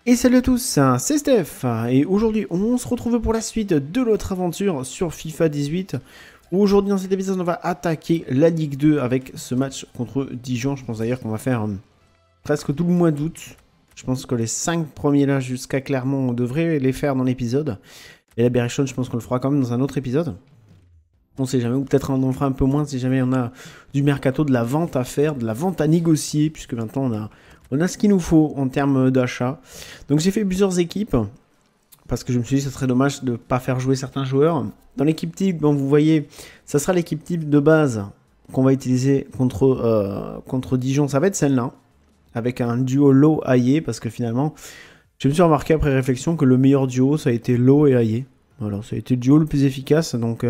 Et salut à tous, c'est Steph, et aujourd'hui on se retrouve pour la suite de notre aventure sur FIFA 18. Aujourd'hui dans cet épisode on va attaquer la Ligue 2 avec ce match contre Dijon. Je pense d'ailleurs qu'on va faire presque tout le mois d'août. Je pense que les 5 premiers là jusqu'à Clermont on devrait les faire dans l'épisode. Et la Berrichonne je pense qu'on le fera quand même dans un autre épisode. On sait jamais, ou peut-être on en fera un peu moins si jamais on a du mercato, de la vente à faire, de la vente à négocier, puisque maintenant on a ce qu'il nous faut en termes d'achat. Donc j'ai fait plusieurs équipes, parce que je me suis dit que ce serait dommage de ne pas faire jouer certains joueurs. Dans l'équipe type, bon, vous voyez, ça sera l'équipe type de base qu'on va utiliser contre Dijon. Ça va être celle-là, avec un duo Lowe-Aillé, parce que finalement, je me suis remarqué après réflexion que le meilleur duo, ça a été Lowe et Aillé. Voilà, ça a été le duo le plus efficace, donc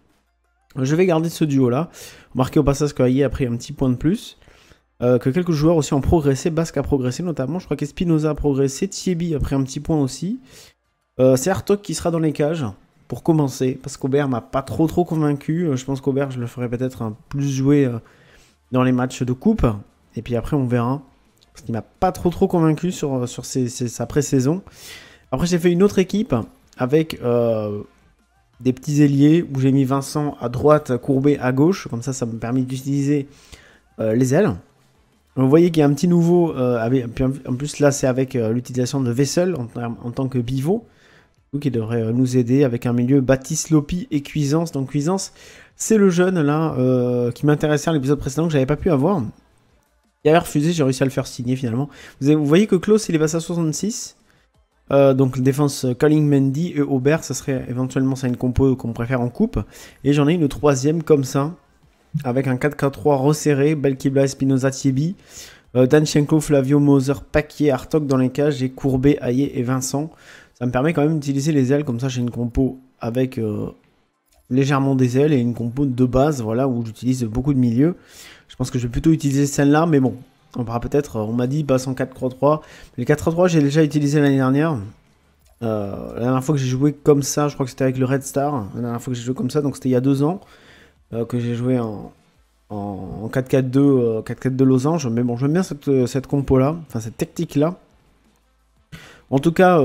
je vais garder ce duo-là. Remarquez au passage qu'Aillé a pris un petit point de plus. Que quelques joueurs aussi ont progressé, Basque a progressé notamment, je crois qu'Espinoza a progressé, Thiebi a pris un petit point aussi. C'est Hartog qui sera dans les cages, pour commencer, parce qu'Aubert m'a pas trop convaincu, je pense qu'Aubert je le ferai peut-être plus jouer dans les matchs de coupe, et puis après on verra, parce qu'il m'a pas trop convaincu sur sa pré-saison. Après j'ai fait une autre équipe, avec des petits ailiers, où j'ai mis Vincent à droite, Courbet à gauche, comme ça me permet d'utiliser les ailes. Vous voyez qu'il y a un petit nouveau, en plus là c'est avec l'utilisation de Vessel en tant que pivot, qui devrait nous aider avec un milieu Baptiste Lopi et Cuisance. Donc Cuisance, c'est le jeune là qui m'intéressait à l'épisode précédent que j'avais pas pu avoir. Il avait refusé, j'ai réussi à le faire signer finalement. Vous voyez que Klaus il est passé à 66, donc défense Calling Mendy et Aubert, ça serait éventuellement ça une compo qu'on préfère en coupe. Et j'en ai une troisième comme ça, avec un 4-4-3 resserré, Belkibla, Espinoza, Thiebi, Danchenko, Flavio, Moser, Paquier, Hartog dans les cages, et Courbet, Aillé et Vincent. Ça me permet quand même d'utiliser les ailes, comme ça j'ai une compo avec légèrement des ailes et une compo de base, voilà, où j'utilise beaucoup de milieux. Je pense que je vais plutôt utiliser celle-là, mais bon, on verra peut-être, on m'a dit passe en 4-3-3. Les 4-3-3 j'ai déjà utilisé l'année dernière. La dernière fois que j'ai joué comme ça, je crois que c'était avec le Red Star, la dernière fois que j'ai joué comme ça, donc c'était il y a 2 ans. Que j'ai joué en 4-4-2 4-4-2 losange, mais bon, j'aime bien cette compo là, enfin cette technique là. En tout cas,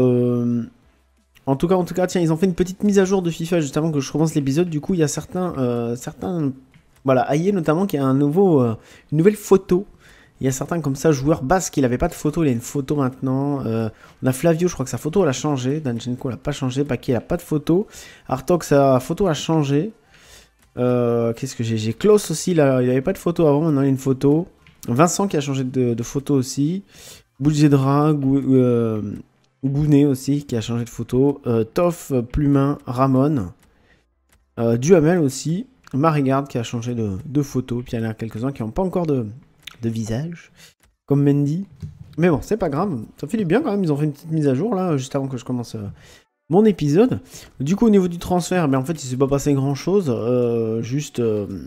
tiens, ils ont fait une petite mise à jour de FIFA juste avant que je commence l'épisode. Du coup, il y a certains, voilà, Aillé notamment qui a une nouvelle photo. Il y a certains comme ça joueurs basques, il n'avait pas de photo, il a une photo maintenant. On a Flavio, je crois que sa photo elle a changé. Danchenko elle n'a pas changé, Paquet elle n'a pas de photo. Artok sa photo a changé. Qu'est-ce que j'ai Klaus aussi, là, il n'avait pas de photo avant, maintenant il a une photo. Vincent qui a changé de photo aussi. Boudjedra, Gounet aussi qui a changé de photo. Toff, Plumin, Ramon. Duhamel aussi. Marigarde qui a changé de photo. Puis il y en a quelques-uns qui n'ont pas encore de visage. Comme Mendy. Mais bon, c'est pas grave. Ça fait du bien quand même, ils ont fait une petite mise à jour là, juste avant que je commence mon épisode. Du coup au niveau du transfert, en fait il s'est pas passé grand chose, juste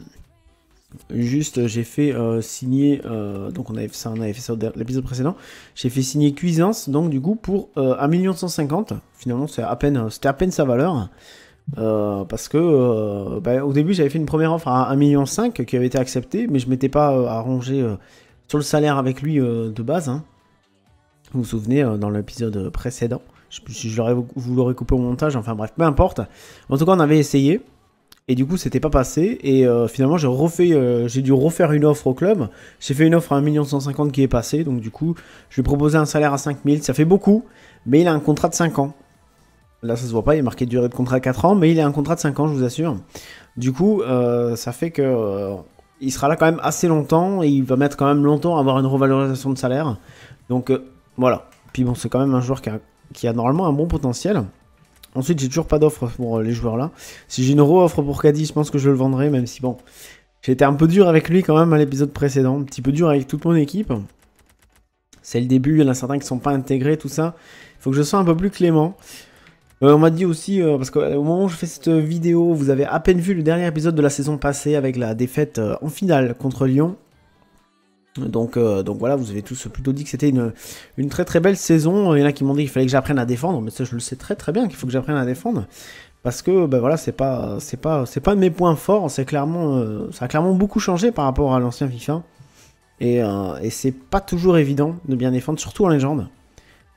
j'ai fait signer, donc on avait fait ça l'épisode précédent, j'ai fait signer Cuisance, donc du coup pour 1 150 000, finalement c'était à peine sa valeur, parce que au début j'avais fait une première offre à 1,5 million qui avait été acceptée, mais je m'étais pas arrangé sur le salaire avec lui de base, hein. Vous vous souvenez dans l'épisode précédent. Je sais plus si vous l'aurez coupé au montage, enfin bref, peu importe. En tout cas, on avait essayé, et du coup, c'était pas passé, et finalement, j'ai dû refaire une offre au club. J'ai fait une offre à 1 150 000 qui est passée, donc du coup, je lui ai proposé un salaire à 5 000, ça fait beaucoup, mais il a un contrat de 5 ans. Là, ça se voit pas, il est marqué durée de contrat à 4 ans, mais il a un contrat de 5 ans, je vous assure. Du coup, ça fait que il sera là quand même assez longtemps, et il va mettre quand même longtemps à avoir une revalorisation de salaire. Donc, voilà. Puis bon, c'est quand même un joueur qui a normalement un bon potentiel. Ensuite, j'ai toujours pas d'offre pour les joueurs là. Si j'ai une re-offre pour Caddy, je pense que je le vendrai, même si bon, j'ai été un peu dur avec lui quand même à l'épisode précédent, un petit peu dur avec toute mon équipe. C'est le début, il y en a certains qui sont pas intégrés, tout ça. Il faut que je sois un peu plus clément. On m'a dit aussi, parce qu'au moment où je fais cette vidéo, vous avez à peine vu le dernier épisode de la saison passée avec la défaite en finale contre Lyon. Donc voilà, vous avez tous plutôt dit que c'était une très belle saison. Il y en a qui m'ont dit qu'il fallait que j'apprenne à défendre, mais ça je le sais très bien qu'il faut que j'apprenne à défendre, parce que voilà, c'est pas de mes points forts. C'est clairement ça a clairement beaucoup changé par rapport à l'ancien FIFA, et c'est pas toujours évident de bien défendre, surtout en légende.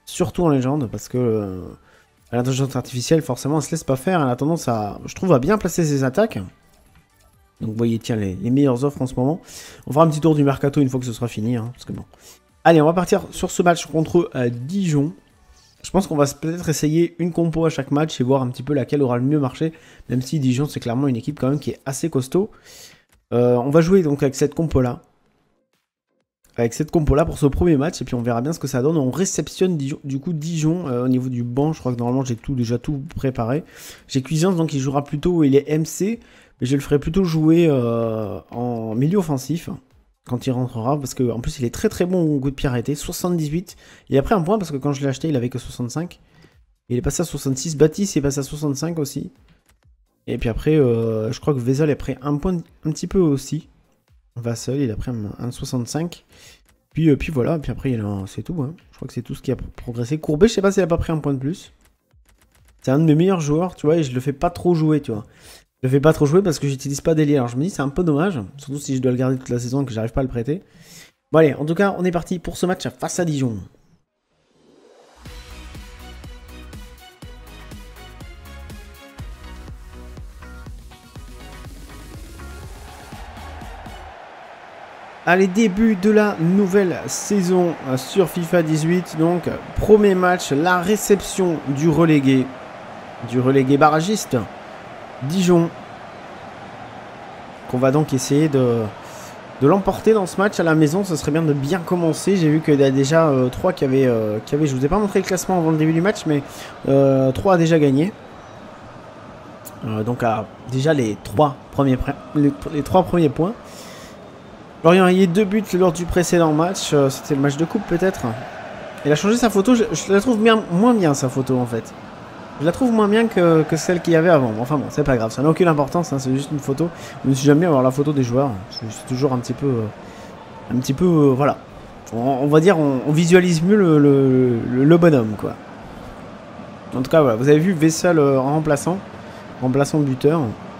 Surtout en légende, parce que l'intelligence artificielle, forcément, elle se laisse pas faire. Elle a tendance à, je trouve, à bien placer ses attaques. Donc vous voyez, tiens, les meilleures offres en ce moment. On fera un petit tour du mercato une fois que ce sera fini, hein, parce que bon. Allez, on va partir sur ce match contre Dijon. Je pense qu'on va peut-être essayer une compo à chaque match et voir un petit peu laquelle aura le mieux marché. Même si Dijon, c'est clairement une équipe quand même qui est assez costaud. On va jouer donc avec cette compo-là. Avec cette compo-là pour ce premier match. Et puis on verra bien ce que ça donne. On réceptionne du coup Dijon au niveau du banc. Je crois que normalement j'ai déjà tout préparé. J'ai Cuisance, donc il jouera plutôt, il est MC. Mais je le ferai plutôt jouer en milieu offensif. Quand il rentrera, parce qu'en plus il est très très bon au coup de pied arrêté, 78. Il a pris un point parce que quand je l'ai acheté il avait que 65. Il est passé à 66, Baptiste est passé à 65 aussi. Et puis après, je crois que Vezel a pris un point un petit peu aussi. Vassel, il a pris un 65. Puis voilà, puis après c'est tout. Hein. Je crois que c'est tout ce qui a progressé. Courbet, je sais pas s'il a pas pris un point de plus. C'est un de mes meilleurs joueurs, tu vois, et je le fais pas trop jouer, tu vois. Je le fais pas trop jouer parce que j'utilise pas d'ailier. Alors je me dis c'est un peu dommage, surtout si je dois le garder toute la saison et que j'arrive pas à le prêter. Bon allez, en tout cas on est parti pour ce match face à Dijon. Allez, début de la nouvelle saison sur FIFA 18. Donc premier match, la réception du relégué barragiste Dijon. Qu'on va donc essayer de l'emporter dans ce match à la maison. Ce serait bien de bien commencer. J'ai vu qu'il y a déjà 3 qui avaient... Je vous ai pas montré le classement avant le début du match, mais 3 a déjà gagné. Donc déjà les 3 premiers points. Lorient a eu 2 buts lors du précédent match. C'était le match de coupe peut-être. Il a changé sa photo. Je la trouve moins bien sa photo en fait. Je la trouve moins bien que celle qu'il y avait avant. Enfin bon, c'est pas grave, ça n'a aucune importance, hein, c'est juste une photo. Je me suis jamais avoir la photo des joueurs. C'est toujours un petit peu, voilà. On va dire, on visualise mieux le bonhomme, quoi. En tout cas, voilà, vous avez vu Vessel en remplaçant buteur.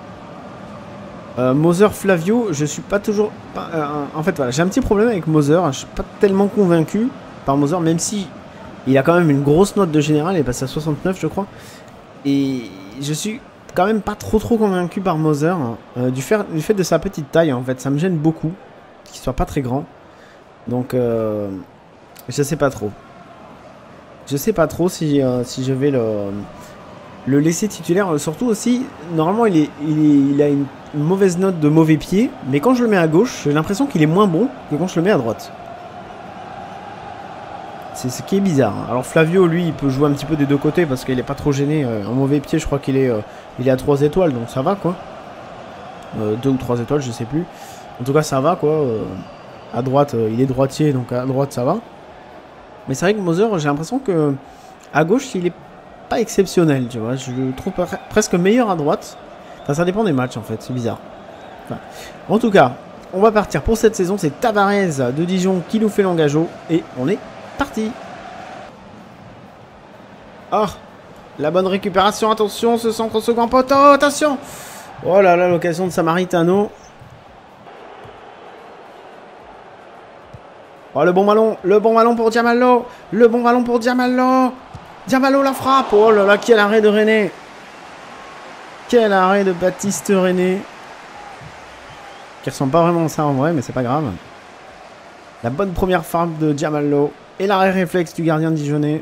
Moser Flavio, je suis pas toujours... en fait, voilà, j'ai un petit problème avec Moser. Je suis pas tellement convaincu par Moser, même si... Il a quand même une grosse note de général, il est passé à 69 je crois. Et je suis quand même pas trop convaincu par Moser. Du fait de sa petite taille en fait, ça me gêne beaucoup. Qu'il soit pas très grand. Donc je sais pas trop. Je sais pas trop si je vais le laisser titulaire. Surtout aussi, normalement il a une mauvaise note de mauvais pied. Mais quand je le mets à gauche, j'ai l'impression qu'il est moins bon que quand je le mets à droite. C'est ce qui est bizarre. Alors Flavio, lui, il peut jouer un petit peu des deux côtés parce qu'il est pas trop gêné. En mauvais pied, je crois qu'il est à 3 étoiles, donc ça va quoi. 2 ou 3 étoiles, je sais plus. En tout cas, ça va quoi. À droite, il est droitier, donc à droite, ça va. Mais c'est vrai que Moser, j'ai l'impression que à gauche, il est pas exceptionnel, tu vois. Je le trouve presque meilleur à droite. Enfin, ça dépend des matchs en fait, c'est bizarre. Enfin, en tout cas, on va partir pour cette saison. C'est Tavares de Dijon qui nous fait l'engageau et on est parti. Oh, la bonne récupération, attention, ce centre au second poteau, attention. Oh là là, l'occasion de Samaritano. Oh, le bon ballon pour Diamallo. Diamallo la frappe. Oh là là, quel arrêt de René. Quel arrêt de Baptiste René. Qui ressemble pas vraiment à ça en vrai, mais c'est pas grave. La bonne première frappe de Diamallo. Et l'arrêt réflexe du gardien dijonnais.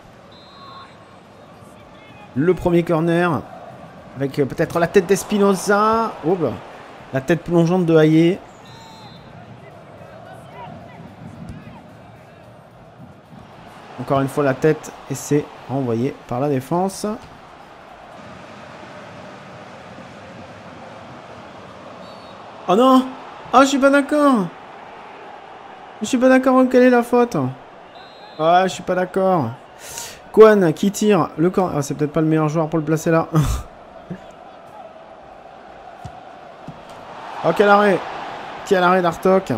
Le premier corner. Avec peut-être la tête d'Espinoza. Oh bah. La tête plongeante de Hayé. Encore une fois la tête. Et c'est renvoyé par la défense. Oh non. Oh, je suis pas d'accord. Quelle est la faute? Ah, je suis pas d'accord. Kwan qui tire le camp. Ah, c'est peut-être pas le meilleur joueur pour le placer là. Oh, quel arrêt. Quel arrêt d'Artok.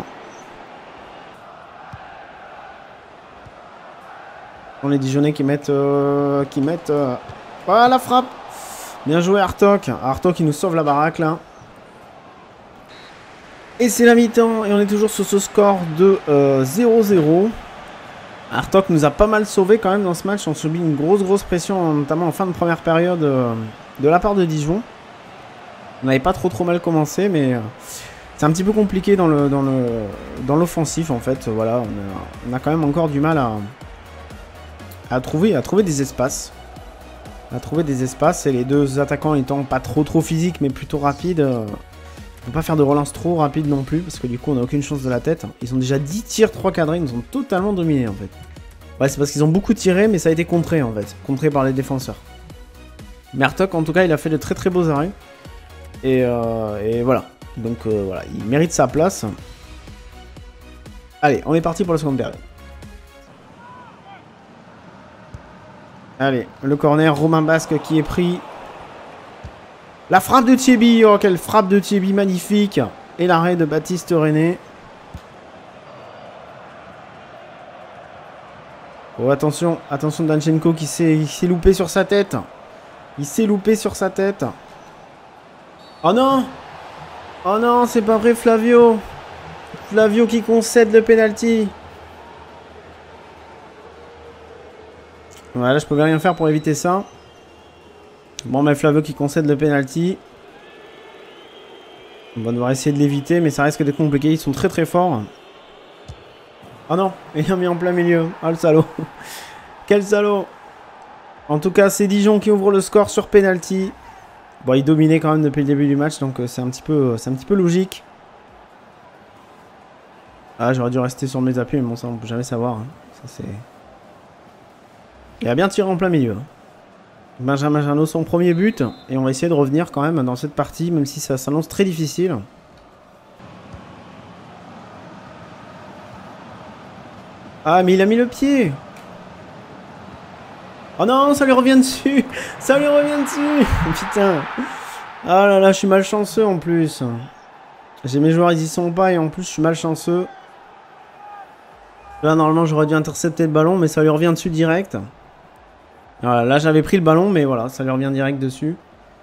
On les Dijonnais qui mettent... Ah, la frappe. Bien joué Artok. Artok qui nous sauve la baraque là. Et c'est la mi-temps. Et on est toujours sur ce score de 0-0. Hartog nous a pas mal sauvé quand même dans ce match. On subit une grosse pression, notamment en fin de première période de la part de Dijon. On n'avait pas trop mal commencé, mais c'est un petit peu compliqué dans l'offensif en fait. Voilà, on a quand même encore du mal à trouver des espaces. Et les deux attaquants étant pas trop physiques, mais plutôt rapides. On peut pas faire de relance trop rapide non plus, parce que du coup on n'a aucune chance de la tête. Ils ont déjà 10 tirs, 3 cadrés, ils nous ont totalement dominés en fait. Ouais, c'est parce qu'ils ont beaucoup tiré, mais ça a été contré en fait. Contré par les défenseurs. Mais Hartog, en tout cas, il a fait de très beaux arrêts. Et voilà. Donc voilà, il mérite sa place. Allez, on est parti pour la seconde période. Allez, le corner, Romain Basque qui est pris. La frappe de Thiebi, oh quelle frappe de Thiebi magnifique. Et l'arrêt de Baptiste René. Oh attention Danchenko qui s'est loupé sur sa tête. Oh non! Oh non, c'est pas vrai Flavio. Flavio qui concède le penalty. Voilà, je peux rien faire pour éviter ça. Bon, mais Flavio qui concède le penalty. On va devoir essayer de l'éviter, mais ça risque d'être compliqué. Ils sont très forts. Oh non, il a mis en plein milieu. Ah, le salaud. Quel salaud. En tout cas, c'est Dijon qui ouvre le score sur penalty. Bon, il dominait quand même depuis le début du match, donc c'est un petit peu logique. Ah, j'aurais dû rester sur mes appuis, mais bon, ça, on peut jamais savoir. Hein. Ça, c'est... Il a bien tiré en plein milieu. Benjamin Janot, son premier but. Et on va essayer de revenir quand même dans cette partie, même si ça s'annonce très difficile. Ah, mais il a mis le pied. Oh non, ça lui revient dessus. Putain. Ah là là, je suis malchanceux en plus. J'ai mes joueurs, ils y sont pas. Et en plus, je suis malchanceux. Là, normalement, j'aurais dû intercepter le ballon, mais ça lui revient dessus direct. Voilà, là, j'avais pris le ballon, mais voilà, ça lui revient direct dessus.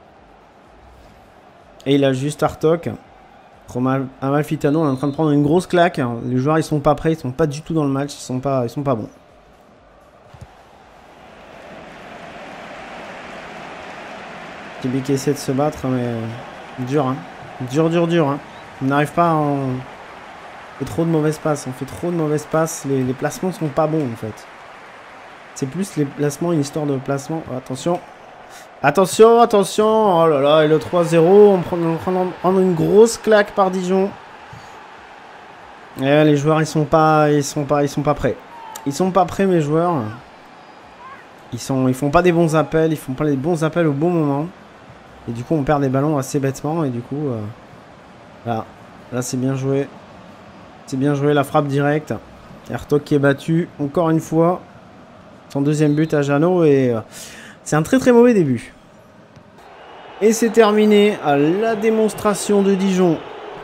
Et il a juste Hartog. Amalfitano, on est en train de prendre une grosse claque. Les joueurs, ils sont pas prêts, ils sont pas du tout dans le match, ils sont pas bons. Tibi qui essaie de se battre, mais dur, hein. Dur. Hein. On n'arrive pas à en... On fait trop de mauvaises passes, les placements sont pas bons en fait. C'est plus les placements, une histoire de placement. Oh, attention. Oh là là, et le 3-0, on prend une grosse claque par Dijon. Et les joueurs, ils sont pas prêts. Ils sont pas prêts, mes joueurs. Ils font pas des bons appels, ils font pas les bons appels au bon moment. Et du coup, on perd des ballons assez bêtement. Et du coup, là c'est bien joué. C'est bien joué, la frappe directe. Hartog qui est battu encore une fois. Son deuxième but à Janot. Et c'est un très mauvais début. Et c'est terminé. La démonstration de Dijon.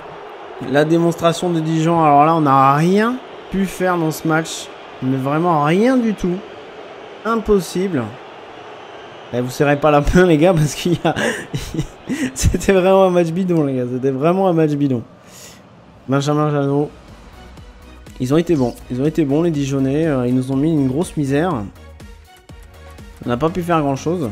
Alors là, on n'a rien pu faire dans ce match. Mais vraiment rien du tout. Impossible. Et vous serrez pas la main les gars parce qu'il y a... C'était vraiment un match bidon les gars. Benjamin Janot. Ils ont été bons les Dijonais. Ils nous ont mis une grosse misère. On n'a pas pu faire grand chose.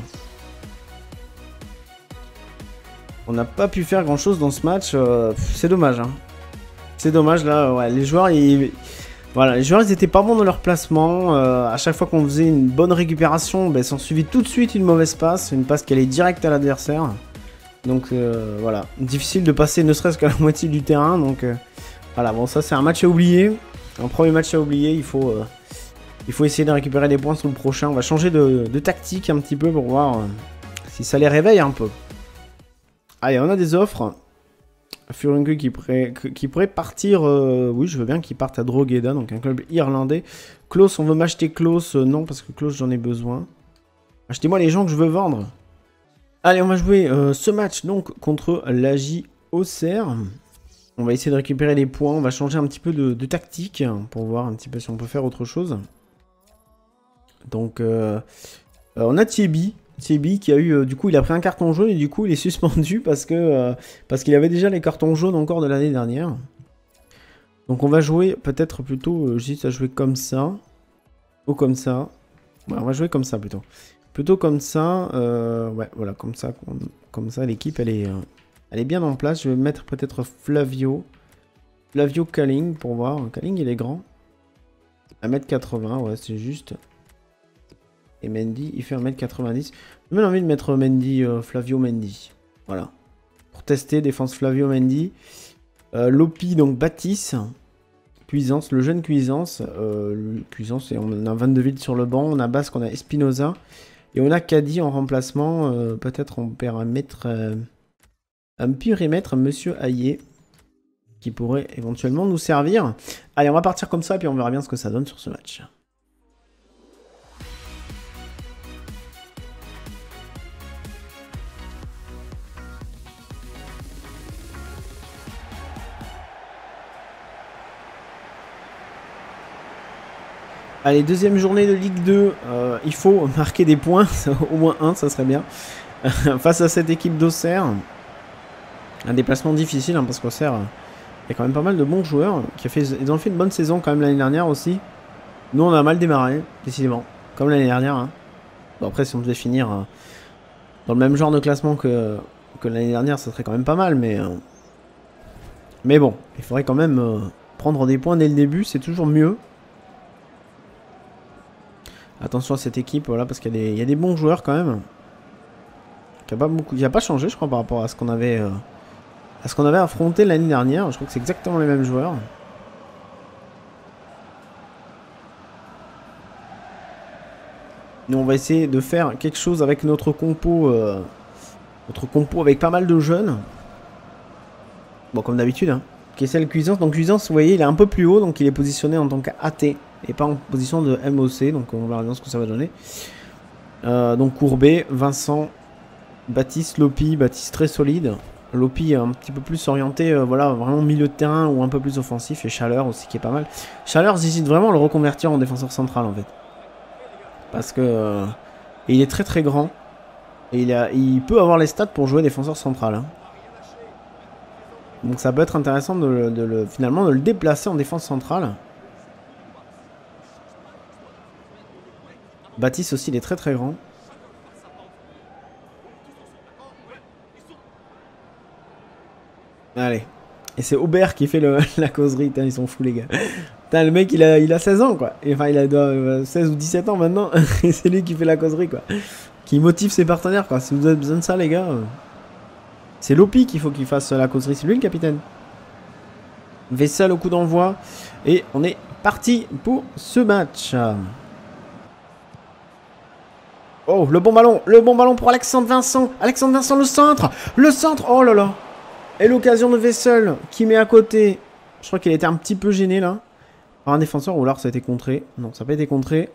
Dans ce match. C'est dommage. Hein. C'est dommage là. Ouais, les joueurs ils étaient pas bons dans leur placement. À chaque fois qu'on faisait une bonne récupération, ben, s'en suivit tout de suite une mauvaise passe. Une passe qui allait direct à l'adversaire. Donc voilà. Difficile de passer ne serait-ce qu'à la moitié du terrain. Donc voilà, bon ça c'est un match à oublier. Un premier match à oublier. Il faut essayer de récupérer des points sur le prochain. On va changer de tactique un petit peu pour voir si ça les réveille un peu. Allez, on a des offres. Furungu qui pourrait partir, oui je veux bien qu'il parte à Drogheda, donc un club irlandais. Klaus, on veut m'acheter Klaus, non parce que Klaus j'en ai besoin. Achetez-moi les gens que je veux vendre. Allez, on va jouer ce match donc contre l'AJ Auxerre. On va essayer de récupérer les points, on va changer un petit peu de tactique pour voir un petit peu si on peut faire autre chose. Donc on a Thiebi qui a eu, du coup il a pris un carton jaune et du coup il est suspendu parce qu'il avait déjà les cartons jaunes encore de l'année dernière. Donc on va jouer peut-être plutôt juste à jouer comme ça. Ou comme ça. Ouais, on va jouer comme ça plutôt. Plutôt comme ça. Ouais, voilà, comme ça. Comme ça, l'équipe, elle est bien en place. Je vais mettre peut-être Flavio. Flavio Kaling pour voir. Kaling, il est grand. 1m80, ouais, c'est juste. Et Mendy, il fait 1m90. J'ai même envie de mettre Mendy, Flavio Mendy. Voilà. Pour tester, défense Flavio Mendy. Lopi, donc Baptiste. Cuisance, le jeune Cuisance. Cuisance, et on a 22 vides sur le banc. On a Basque, on a Espinoza. Et on a Caddy en remplacement. Peut-être on peut mettre un pyrémètre, Monsieur Hayé, qui pourrait éventuellement nous servir. Allez, on va partir comme ça, puis on verra bien ce que ça donne sur ce match. Allez, deuxième journée de Ligue 2. Il faut marquer des points, au moins un, ça serait bien. Face à cette équipe d'Auxerre. Un déplacement difficile, hein, parce qu'Auxerre, il y a quand même pas mal de bons joueurs. Ils ont fait une bonne saison quand même l'année dernière aussi. Nous, on a mal démarré, décidément. Comme l'année dernière. Hein. Bon, après, si on devait finir dans le même genre de classement que l'année dernière, ça serait quand même pas mal. Mais bon, il faudrait quand même prendre des points dès le début. C'est toujours mieux. Attention à cette équipe, voilà, parce qu'il y a des bons joueurs quand même. Il n'a pas changé, je crois, par rapport à ce qu'on avait affronté l'année dernière. Je crois que c'est exactement les mêmes joueurs. Nous, on va essayer de faire quelque chose avec notre compo avec pas mal de jeunes. Bon, comme d'habitude, hein. Kessel Cuisance. Donc Cuisance, vous voyez, il est un peu plus haut, donc il est positionné en tant qu'AT et pas en position de MOC. Donc on verra bien ce que ça va donner. Donc Courbet, Vincent, Baptiste, Lopi. Baptiste très solide. Lopi un petit peu plus orienté, voilà, vraiment milieu de terrain ou un peu plus offensif. Et Chaleur aussi qui est pas mal. Chaleur, j'hésite vraiment à le reconvertir en défenseur central en fait. Parce que il est très très grand. Et il peut avoir les stats pour jouer défenseur central. Hein. Donc ça peut être intéressant finalement de le déplacer en défense centrale. Baptiste aussi, il est très très grand. Allez. Et c'est Aubert qui fait la causerie. Putain, ils sont fous les gars. Putain, le mec il a 16 ans quoi. Enfin il a 16 ou 17 ans maintenant. Et c'est lui qui fait la causerie quoi. Qui motive ses partenaires quoi. Si vous avez besoin de ça les gars. C'est Lopi qu'il faut qu'il fasse la causerie. C'est lui le capitaine. Vessel au coup d'envoi. Et on est parti pour ce match. Oh, le bon ballon pour Alexandre Vincent. Alexandre Vincent, le centre, oh là là. Et l'occasion de Vessel qui met à côté. Je crois qu'il était un petit peu gêné là. Par un défenseur, ou alors ça a été contré. Non, ça n'a pas été contré.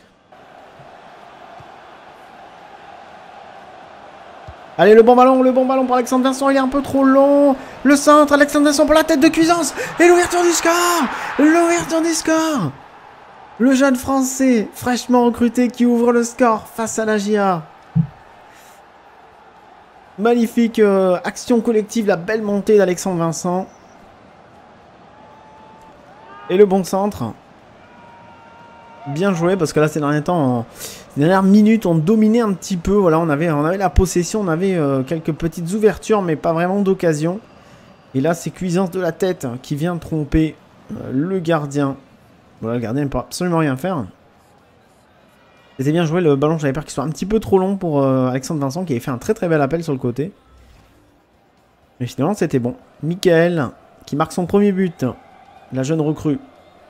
Allez, le bon ballon pour Alexandre Vincent, il est un peu trop long. Le centre, Alexandre Vincent pour la tête de Cuisance. Et l'ouverture du score. Le jeune français, fraîchement recruté, qui ouvre le score face à la GIA. Magnifique action collective, la belle montée d'Alexandre Vincent. Et le bon centre. Bien joué, parce que là, ces derniers temps, ces dernières minutes, on dominait un petit peu. Voilà, on avait la possession, on avait quelques petites ouvertures, mais pas vraiment d'occasion. Et là, c'est Cuisance de la tête qui vient tromper le gardien. Voilà, le gardien ne peut absolument rien faire. C'était bien joué, le ballon, j'avais peur qu'il soit un petit peu trop long pour Alexandre Vincent, qui avait fait un très très bel appel sur le côté. Mais finalement, c'était bon. Michael, qui marque son premier but. La jeune recrue.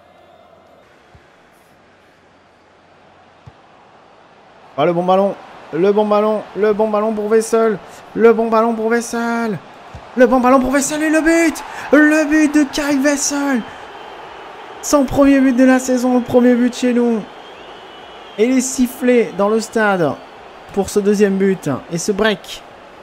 Ah, le bon ballon pour Vessel. Le bon ballon pour Vessel et le but de Kyle Vessel. Son premier but de la saison, le premier but chez nous. Et les sifflets dans le stade pour ce deuxième but et ce break.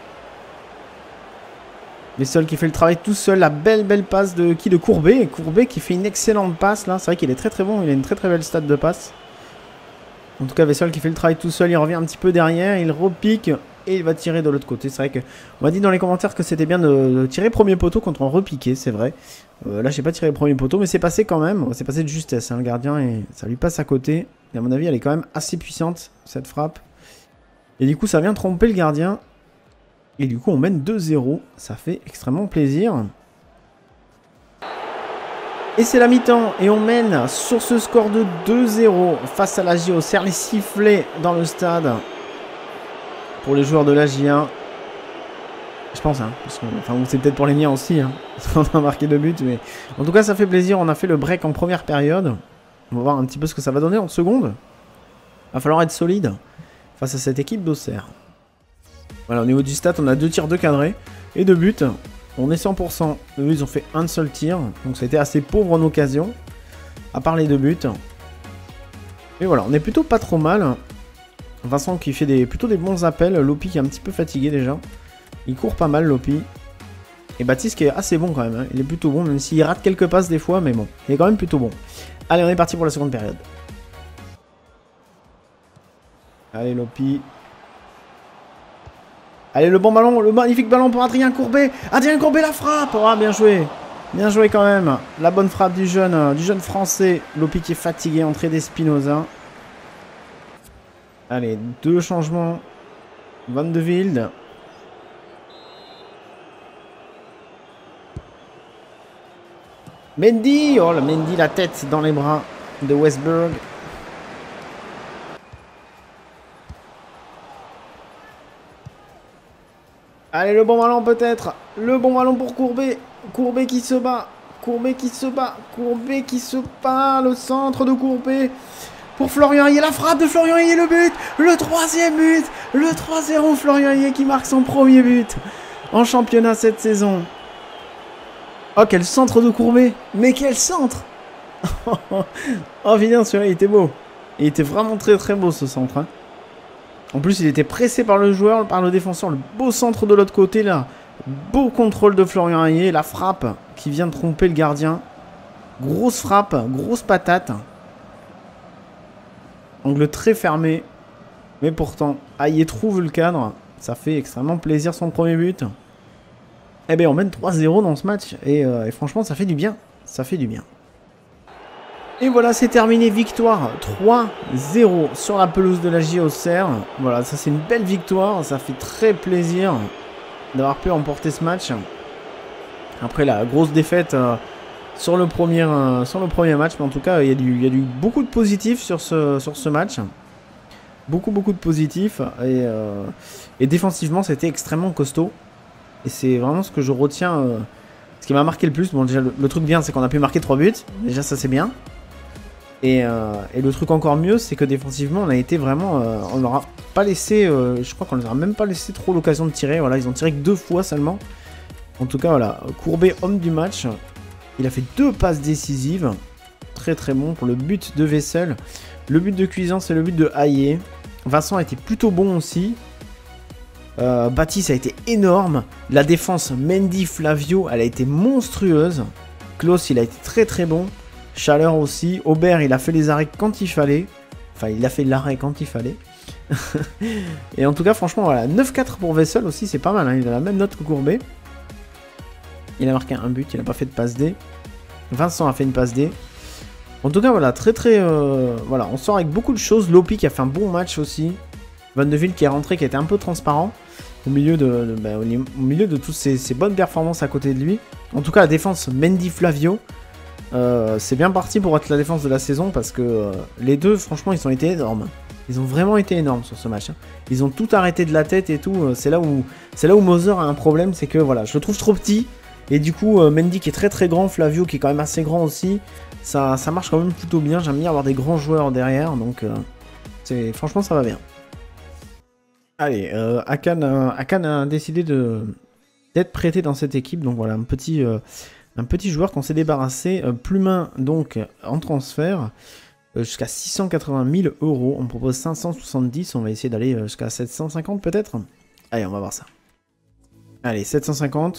Vessel qui fait le travail tout seul, la belle passe de Courbet. Courbet qui fait une excellente passe là, c'est vrai qu'il est très très bon, il a une très très belle stat de passe. En tout cas, Vessel qui fait le travail tout seul, il revient un petit peu derrière, il repique. et il va tirer de l'autre côté. C'est vrai que on m'a dit dans les commentaires que c'était bien de tirer premier poteau contre un repiqué, c'est vrai. Là, j'ai pas tiré le premier poteau, mais c'est passé quand même. C'est passé de justesse, hein, le gardien, et ça lui passe à côté. Et à mon avis, elle est quand même assez puissante, cette frappe. Et du coup, ça vient tromper le gardien. Et du coup, on mène 2-0. Ça fait extrêmement plaisir. Et c'est la mi-temps. Et on mène sur ce score de 2-0 face à la JO. On serre les sifflets dans le stade. Pour les joueurs de la J1. Je pense, hein. Enfin, c'est peut-être pour les miens aussi. Hein, on a marqué 2 buts. Mais en tout cas, ça fait plaisir. On a fait le break en première période. On va voir un petit peu ce que ça va donner en seconde. Va falloir être solide face à cette équipe d'Auxerre. Voilà, au niveau du stat, on a 2 tirs de cadré et 2 buts. On est 100%. Eux, ils ont fait un seul tir. Donc, ça a été assez pauvre en occasion. À part les 2 buts. Mais voilà, on est plutôt pas trop mal. Vincent qui fait plutôt des bons appels. Lopi qui est un petit peu fatigué déjà. Il court pas mal, Lopi. Et Baptiste qui est assez bon quand même. Hein. Il est plutôt bon, même s'il rate quelques passes des fois. Mais bon, il est quand même plutôt bon. Allez, on est parti pour la seconde période. Allez, Lopi. Allez, le bon ballon, le magnifique ballon pour Adrien Courbet. Adrien Courbet, la frappe. Oh, bien joué. Bien joué quand même. La bonne frappe du jeune français. Lopi qui est fatigué, entrée d'Espinoza. Allez, 2 changements. Van de Wilde. Mendy. Oh, le Mendy, la tête dans les bras de Westberg. Allez, le bon ballon peut-être. Le bon ballon pour Courbet. Courbet qui se bat. Courbet qui se bat. Courbet qui se bat. Le centre de Courbet. Pour Florian Hyé. La frappe de Florian Hyé. Le but. Le 3e but. Le 3-0. Florian Hyé qui marque son premier but en championnat cette saison. Oh, quel centre de Courbet. Mais quel centre. Oh, viens, celui-là, il était beau. Il était vraiment très très beau ce centre. Hein. En plus, il était pressé par le joueur, par le défenseur. Le beau centre de l'autre côté, là. Beau contrôle de Florian Hyé. La frappe qui vient de tromper le gardien. Grosse frappe, grosse patate. Angle très fermé. Mais pourtant, Hyé trouve le cadre. Ça fait extrêmement plaisir son premier but. Eh bien, on mène 3-0 dans ce match. Et franchement, ça fait du bien. Ça fait du bien. Et voilà, c'est terminé, victoire 3-0 sur la pelouse de la J Auxerre. Voilà, ça c'est une belle victoire, ça fait très plaisir d'avoir pu remporter ce match. Après la grosse défaite sur le premier match, mais en tout cas, il y a eu beaucoup de positifs sur ce match. Beaucoup de positifs, et défensivement, c'était extrêmement costaud. Et c'est vraiment ce que je retiens, ce qui m'a marqué le plus. Bon, déjà, le truc bien, c'est qu'on a pu marquer 3 buts, déjà ça c'est bien. Et le truc encore mieux, c'est que défensivement, on a été vraiment... on leur a pas laissé... je crois qu'on leur a même pas laissé trop l'occasion de tirer. Voilà, ils ont tiré que 2 fois seulement. En tout cas, voilà. Courbet, homme du match. Il a fait 2 passes décisives. Très très bon pour le but de Vessel. Le but de Cuisance et le but de Hyé. Vincent a été plutôt bon aussi. Baptiste a été énorme. La défense Mendy, Flavio, elle a été monstrueuse. Klaus, il a été très très bon. Chaleur aussi. Aubert, il a fait les arrêts quand il fallait. Enfin, il a fait l'arrêt quand il fallait. Et en tout cas, franchement, voilà. 9-4 pour Vessel aussi, c'est pas mal. Hein. Il a la même note que Courbet. Il a marqué un but, il n'a pas fait de passe D. Vincent a fait une passe D. En tout cas, voilà, très très... voilà, on sort avec beaucoup de choses. Lopi qui a fait un bon match aussi. Van de Wilde qui est rentré, qui a été un peu transparent. Au milieu de toutes ces bonnes performances à côté de lui. En tout cas, la défense Mendy, Flavio. C'est bien parti pour être la défense de la saison parce que les deux, franchement, ils ont été énormes. Ils ont vraiment été énormes sur ce match. Hein. Ils ont tout arrêté de la tête et tout. C'est là où Moser a un problème, c'est que voilà, je le trouve trop petit. Et du coup, Mendy qui est très très grand, Flavio qui est quand même assez grand aussi. Ça marche quand même plutôt bien. J'aime bien avoir des grands joueurs derrière. Donc, franchement, ça va bien. Allez, Akan a décidé d'être prêté dans cette équipe. Donc voilà, un petit joueur qu'on s'est débarrassé. Plumin, donc, en transfert. Jusqu'à 680 000 €. On propose 570. On va essayer d'aller jusqu'à 750 peut-être. Allez, on va voir ça. Allez, 750.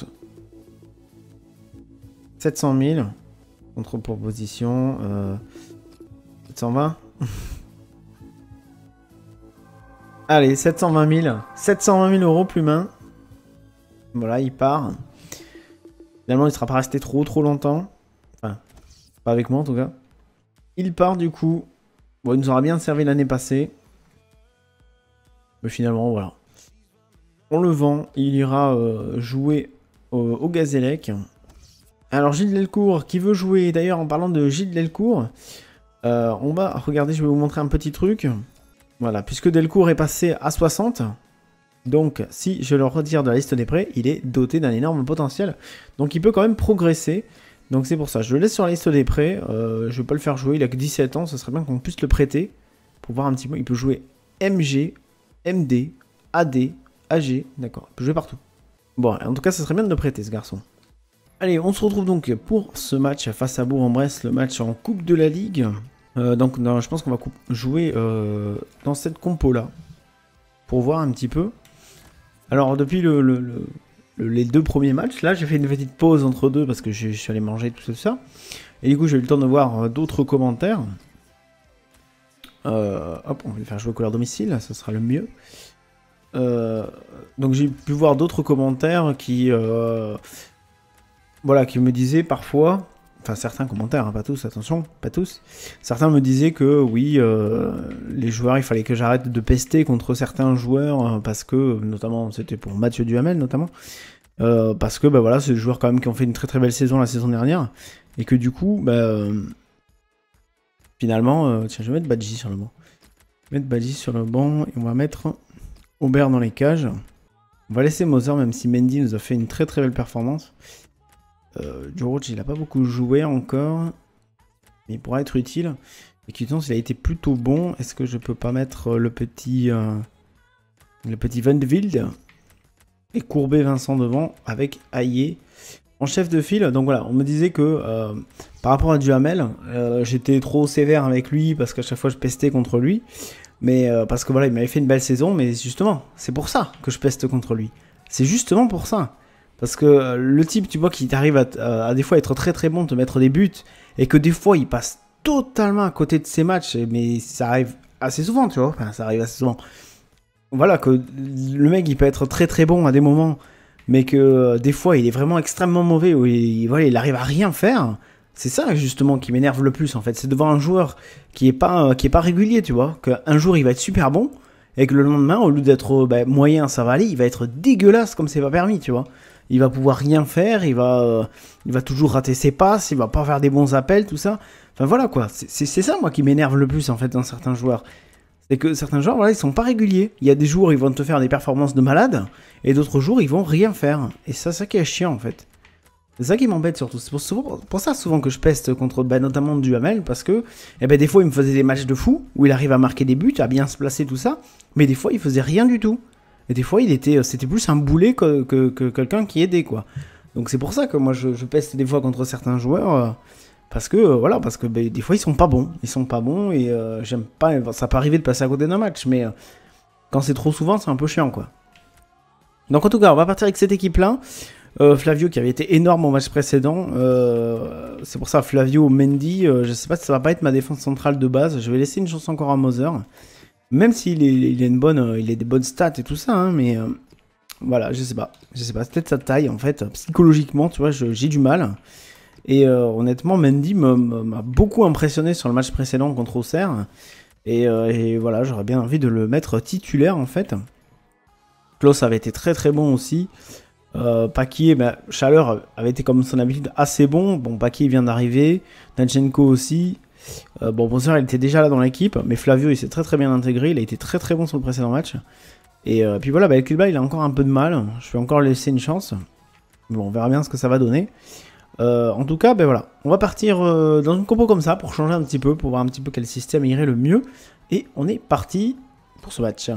700 000. Contre-proposition. 720. Allez, 720 000. 720 000 € plus main. Voilà, il part. Finalement, il ne sera pas resté trop longtemps. Enfin, pas avec moi en tout cas. Il part du coup. Bon, il nous aura bien servi l'année passée. Mais finalement, voilà. On le vend. Il ira jouer au Gazélec. Alors, Gilles Delcourt qui veut jouer. D'ailleurs, en parlant de Gilles Delcourt, on va regarder, je vais vous montrer un petit truc. Voilà, puisque Delcourt est passé à 60. Donc, si je le retire de la liste des prêts, il est doté d'un énorme potentiel. Donc, il peut quand même progresser. Donc, c'est pour ça. Je le laisse sur la liste des prêts. Je ne vais pas le faire jouer. Il a que 17 ans. Ce serait bien qu'on puisse le prêter. Pour voir un petit peu. Il peut jouer MG, MD, AD, AG. D'accord. Il peut jouer partout. Bon, en tout cas, ce serait bien de le prêter, ce garçon. Allez, on se retrouve donc pour ce match face à Bourg-en-Bresse. Le match en Coupe de la Ligue. Donc, je pense qu'on va jouer dans cette compo-là. Pour voir un petit peu. Alors, depuis les 2 premiers matchs, là, j'ai fait une petite pause entre deux parce que je suis allé manger tout ça. Et du coup, j'ai eu le temps de voir d'autres commentaires. Hop, on va le faire jouer couleur domicile, ça sera le mieux. Donc, j'ai pu voir d'autres commentaires qui, voilà, qui me disaient parfois... Enfin, certains commentaires, hein, pas tous, attention, pas tous. Certains me disaient que, oui, les joueurs, il fallait que j'arrête de pester contre certains joueurs, parce que, notamment, c'était pour Mathieu Duhamel, notamment, parce que, bah voilà, c'est des joueurs quand même qui ont fait une très belle saison la saison dernière, et que du coup, bah, finalement, tiens, je vais mettre Badji sur le banc. Mettre Badji sur le banc, et on va mettre Aubert dans les cages. On va laisser Moser, même si Mendy nous a fait une très belle performance. Djurouc, il n'a pas beaucoup joué encore, mais il pourra être utile. Et Kitons, il a été plutôt bon. Est-ce que je peux pas mettre le petit Van de Wilde et courber Vincent devant avec Aïe en chef de file? Donc voilà, on me disait que par rapport à Duhamel, j'étais trop sévère avec lui parce qu'à chaque fois je pestais contre lui. Mais parce que voilà, il m'avait fait une belle saison, mais justement, c'est pour ça que je peste contre lui. C'est justement pour ça. Parce que le type, tu vois, qui t'arrive à des fois être très bon, te mettre des buts, et que des fois, il passe totalement à côté de ses matchs, mais ça arrive assez souvent, tu vois, enfin, ça arrive assez souvent. Voilà, que le mec, il peut être très bon à des moments, mais que des fois, il est vraiment extrêmement mauvais, où voilà, il arrive à rien faire. C'est ça, justement, qui m'énerve le plus, en fait. C'est de voir un joueur qui est pas régulier, tu vois, qu'un jour, il va être super bon, et que le lendemain, au lieu d'être moyen, ça va aller, il va être dégueulasse comme c'est pas permis, tu vois. Il va pouvoir rien faire, il va toujours rater ses passes, il va pas faire des bons appels, tout ça. Enfin voilà quoi, c'est ça moi qui m'énerve le plus en fait dans certains joueurs. C'est que certains joueurs, voilà, ils sont pas réguliers. Il y a des jours ils vont te faire des performances de malade, et d'autres jours ils vont rien faire. Et ça qui est chiant en fait. C'est ça qui m'embête surtout. C'est pour ça souvent que je peste contre notamment Duhamel, parce que des fois il me faisait des matchs de fou, où il arrive à marquer des buts, à bien se placer, tout ça, mais des fois il faisait rien du tout. Et des fois, c'était plus un boulet que quelqu'un qui aidait, quoi. Donc c'est pour ça que moi, je peste des fois contre certains joueurs, parce que, voilà, parce que des fois, ils sont pas bons. Ils sont pas bons, et j'aime pas... Ça peut arriver de passer à côté d'un match, mais quand c'est trop souvent, c'est un peu chiant, quoi. Donc en tout cas, on va partir avec cette équipe-là. Flavio qui avait été énorme au match précédent. C'est pour ça, Flavio, Mendy, je sais pas si ça va pas être ma défense centrale de base. Je vais laisser une chance encore à Moser. Même s'il il a des bonnes stats et tout ça, hein, mais voilà, je sais pas, c'est peut-être sa taille en fait, psychologiquement, tu vois, j'ai du mal. Et honnêtement, Mendy m'a beaucoup impressionné sur le match précédent contre Auxerre. Et voilà, j'aurais bien envie de le mettre titulaire en fait. Klaus avait été très bon aussi. Paquier, Chaleur avait été comme son habitude assez bon. Bon, Paquier vient d'arriver, Danchenko aussi. Bon, Bonsoir, il était déjà là dans l'équipe, mais Flavio, il s'est très bien intégré, il a été très bon sur le précédent match. Et puis voilà, El Kilba, il a encore un peu de mal, je vais encore laisser une chance. Bon, on verra bien ce que ça va donner. En tout cas, voilà, on va partir dans une compo comme ça, pour changer un petit peu, pour voir un petit peu quel système irait le mieux. Et on est parti pour ce match.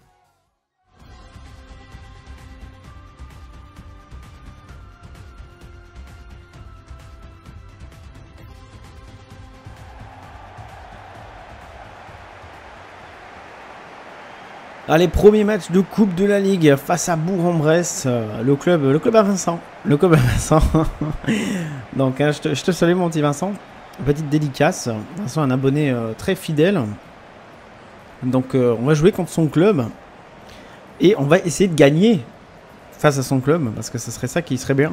Allez, premier match de Coupe de la Ligue face à Bourg-en-Bresse, le club à Vincent. Le club à Vincent. Donc, hein, je te salue mon petit Vincent. Petite dédicace. Vincent est un abonné très fidèle. Donc, on va jouer contre son club. Et on va essayer de gagner face à son club, parce que ce serait ça qui serait bien.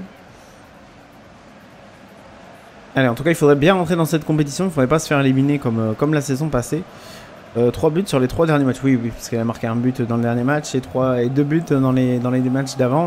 Allez, en tout cas, il faudrait bien rentrer dans cette compétition. Il ne faudrait pas se faire éliminer comme la saison passée. 3 buts sur les 3 derniers matchs. Oui, parce qu'il a marqué un but dans le dernier match et 2 buts dans les matchs d'avant.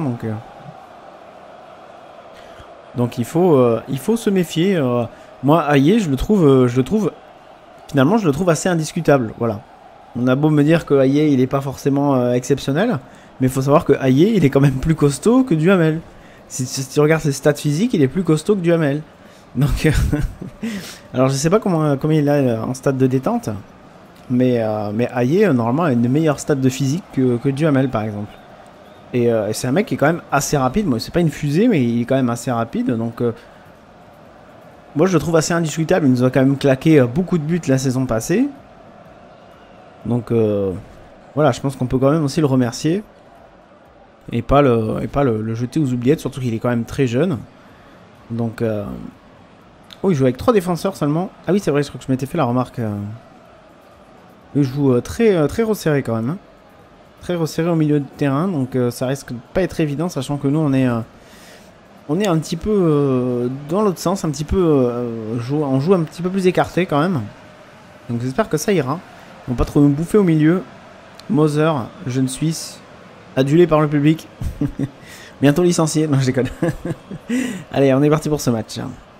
Donc il faut se méfier. Moi, Aïe, finalement, je le trouve assez indiscutable. Voilà. On a beau me dire que Aïe, il n'est pas forcément exceptionnel, mais il faut savoir que Aïe, il est quand même plus costaud que Duhamel. Si tu regardes ses stats physiques, il est plus costaud que Duhamel. Donc, alors je sais pas comment il a en stade de détente, mais Aïe, normalement, a une meilleure stade de physique que Duhamel, par exemple. Et c'est un mec qui est quand même assez rapide. Moi, c'est pas une fusée, mais il est quand même assez rapide. Donc, moi, je le trouve assez indiscutable. Il nous a quand même claqué beaucoup de buts la saison passée. Donc, voilà, je pense qu'on peut quand même aussi le remercier. Et pas le jeter aux oubliettes, surtout qu'il est quand même très jeune. Donc, oh, il joue avec 3 défenseurs seulement. Ah oui, c'est vrai, je crois que je m'étais fait la remarque. Il joue très resserré quand même. Hein. Très resserré au milieu de terrain, donc ça risque de pas être évident, sachant que nous on est un petit peu dans l'autre sens, un petit peu on joue un petit peu plus écarté quand même. Donc j'espère que ça ira. On va pas trop nous bouffer au milieu. Moser, jeune Suisse, adulé par le public. Bientôt licencié, non je déconne. Allez, on est parti pour ce match.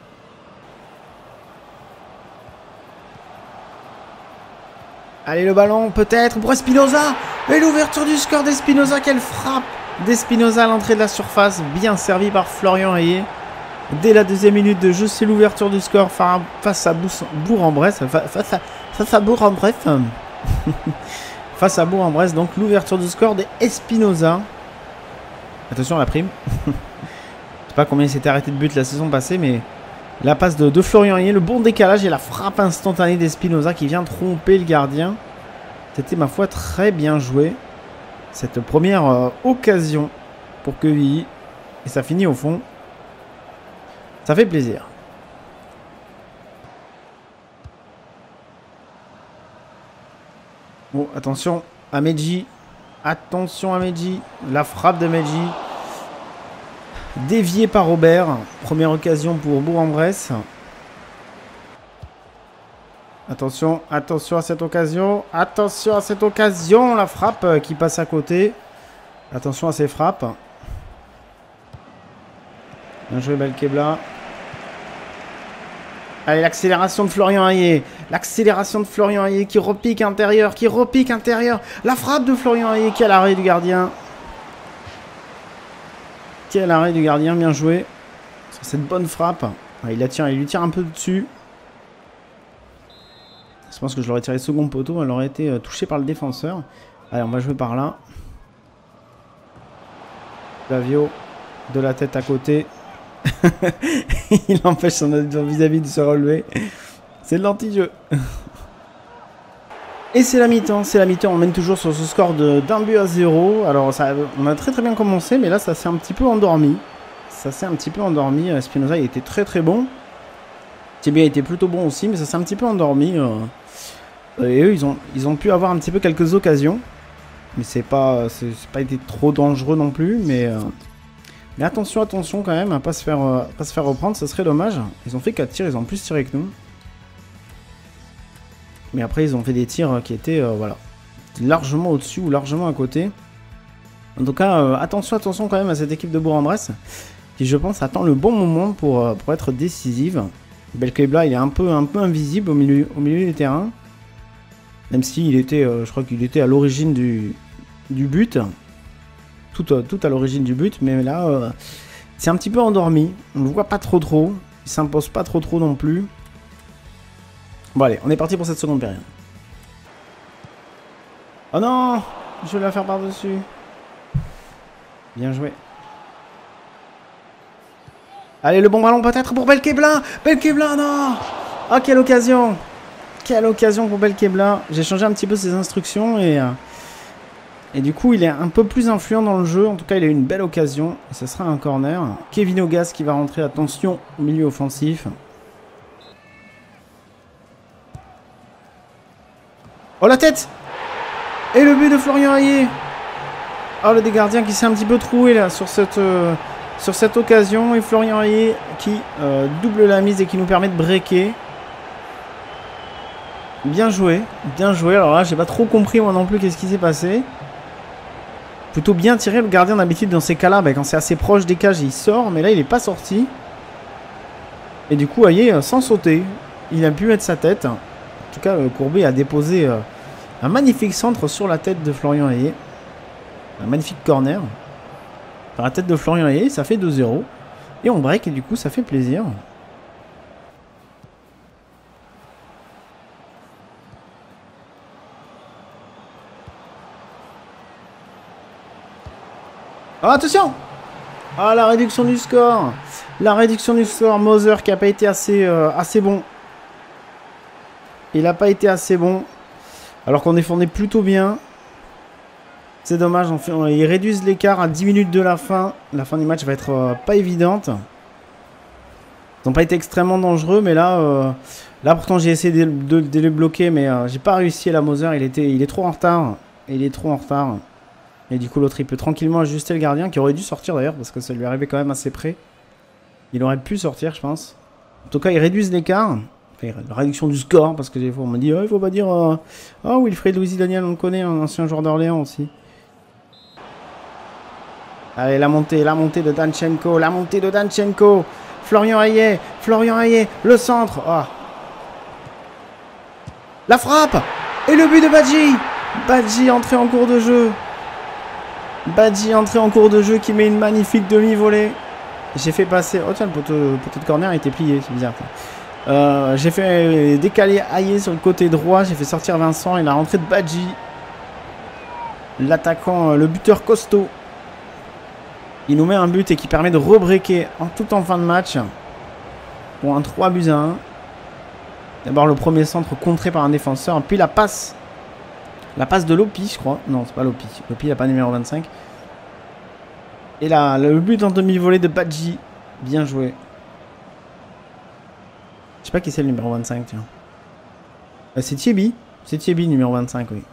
Allez, le ballon, peut-être, pour Espinoza. Et l'ouverture du score d'Espinoza, quelle frappe d'Espinoza à l'entrée de la surface. Bien servi par Florian Aillé. Dès la 2e minute de jeu, c'est l'ouverture du score face à Bourg-en-Bresse. Face à Bourg-en-Bresse. Face à Bourg-en-Bresse, donc l'ouverture du score d'Espinoza. Attention à la prime. Je sais pas combien il s'était arrêté de but la saison passée, mais la passe de Florian Aillé, le bon décalage et la frappe instantanée d'Espinoza qui vient tromper le gardien. C'était, ma foi, très bien joué. Cette première occasion pour Quevilly. Et ça finit au fond. Ça fait plaisir. Bon, attention à Medji. Attention à Medji. La frappe de Medji. Dévié par Robert. Première occasion pour Bourg-en-Bresse. Attention, attention à cette occasion. Attention à cette occasion. La frappe qui passe à côté. Attention à ces frappes. Bien joué Belkebla. Allez, l'accélération de Florian Aillé. L'accélération de Florian Aillé qui repique intérieur. Qui repique intérieur. La frappe de Florian Aillé qui a l'arrêt du gardien. Quel arrêt du gardien, bien joué. Sur cette bonne frappe. Ah, il lui tire un peu dessus. Je pense que je l'aurais tiré second poteau. Elle aurait été touchée par le défenseur. Allez, on va jouer par là. Flavio de la tête à côté. Il empêche son vis-à-vis de se relever. C'est de l'anti-jeu. Et c'est la mi-temps, on mène toujours sur ce score d'un but à 0. Alors on a très bien commencé, mais là ça s'est un petit peu endormi. Espinoza il était très bon. Thibia était plutôt bon aussi, mais ça s'est un petit peu endormi. Et eux ils ont pu avoir un petit peu quelques occasions. Mais c'est pas été trop dangereux non plus. Mais attention quand même à pas se faire reprendre, ce serait dommage. Ils ont fait 4 tirs, ils ont plus tiré que nous. Mais après, ils ont fait des tirs qui étaient voilà, largement au-dessus ou largement à côté. En tout cas, attention quand même à cette équipe de Bourg-en-Bresse, qui, je pense, attend le bon moment pour être décisive. Belkebla, il est un peu invisible au milieu du terrain. Même s'il était, je crois qu'il était à l'origine du but. Tout à l'origine du but. Mais là, c'est un petit peu endormi. On ne le voit pas trop. Il s'impose pas trop non plus. Bon allez, on est parti pour cette seconde période. Oh non, je vais la faire par-dessus. Bien joué. Allez, le bon ballon peut-être pour Belkebla. Belkebla, non. Oh, quelle occasion. Quelle occasion pour Belkebla. J'ai changé un petit peu ses instructions et du coup, il est un peu plus influent dans le jeu. En tout cas, il a eu une belle occasion. Et ce sera un corner. Kevin Ogas qui va rentrer. Attention au milieu offensif. Oh la tête. Et le but de Florian Aillé. Oh, le des gardiens qui s'est un petit peu troué là sur cette occasion. Et Florian Hayé qui double la mise et qui nous permet de breaker. Bien joué, bien joué. Alors là, j'ai pas trop compris moi non plus qu'est-ce qui s'est passé. Plutôt bien tiré. Le gardien d'habitude dans ces cas-là, quand c'est assez proche des cages, il sort. Mais là, il est pas sorti. Et du coup, Hayé, sans sauter, il a pu mettre sa tête. En tout cas, Courbet a déposé un magnifique centre sur la tête de Florian Hayé. Un magnifique corner. Par la tête de Florian Hayé, ça fait 2-0. Et on break et du coup, ça fait plaisir. Oh, attention! Ah, la réduction du score. La réduction du score. Moser qui n'a pas été assez bon. Il n'a pas été assez bon. Alors qu'on défendait plutôt bien. C'est dommage. Ils réduisent l'écart à 10 minutes de la fin. La fin du match va être pas évidente. Ils n'ont pas été extrêmement dangereux. Mais là, pourtant, j'ai essayé de les bloquer. Mais j'ai pas réussi à la Moser. Il est trop en retard. Il est trop en retard. Et du coup, l'autre, il peut tranquillement ajuster le gardien, qui aurait dû sortir d'ailleurs, parce que ça lui arrivait quand même assez près. Il aurait pu sortir, je pense. En tout cas, ils réduisent l'écart. Enfin, la réduction du score, parce que des fois, on m'a dit, il faut pas dire... Oh, Wilfried Louis Daniel, on le connaît, un ancien joueur d'Orléans aussi. Allez, la montée de Danchenko, la montée de Danchenko. Florian Hayé, le centre. Oh. La frappe. Et le but de Badji. Badji entré en cours de jeu. Badji entré en cours de jeu qui met une magnifique demi-volée. J'ai fait passer... Oh tiens, le poteau de corner a été plié, c'est bizarre. J'ai fait décaler Hayé sur le côté droit. J'ai fait sortir Vincent et la rentrée de Badji. L'attaquant, le buteur costaud. Il nous met un but et qui permet de rebreaker tout en fin de match. Pour un 3-1. D'abord le premier centre contré par un défenseur. Puis la passe. La passe de Lopi, je crois. Non, c'est pas Lopi. Lopi, il n'a pas numéro 25. Et là, le but en demi-volée de Badji. Bien joué. Je sais pas qui c'est le numéro 25, tiens. C'est Thiebi. C'est Thiebi, numéro 25, oui.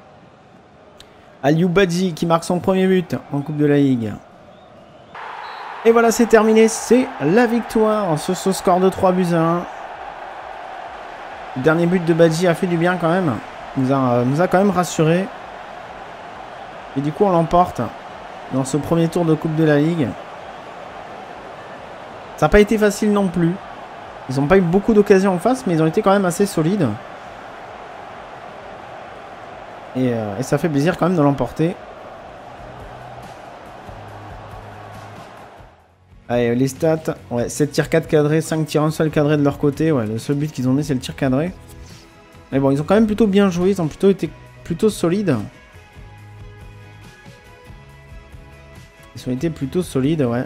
Aliou Badji qui marque son premier but en Coupe de la Ligue. Et voilà, c'est terminé. C'est la victoire sur ce score de 3-1. Le dernier but de Badji a fait du bien quand même. Nous a quand même rassuré. Et du coup, on l'emporte dans ce premier tour de Coupe de la Ligue. Ça n'a pas été facile non plus. Ils n'ont pas eu beaucoup d'occasions en face, mais ils ont été quand même assez solides. Et ça fait plaisir quand même de l'emporter. Allez, les stats. Ouais, 7 tirs 4 cadrés, 5 tirs 1 seul cadré de leur côté. Ouais, le seul but qu'ils ont mis, c'est le tir cadré. Mais bon, ils ont quand même plutôt bien joué. Ils ont plutôt été solides. Ils ont été plutôt solides, ouais.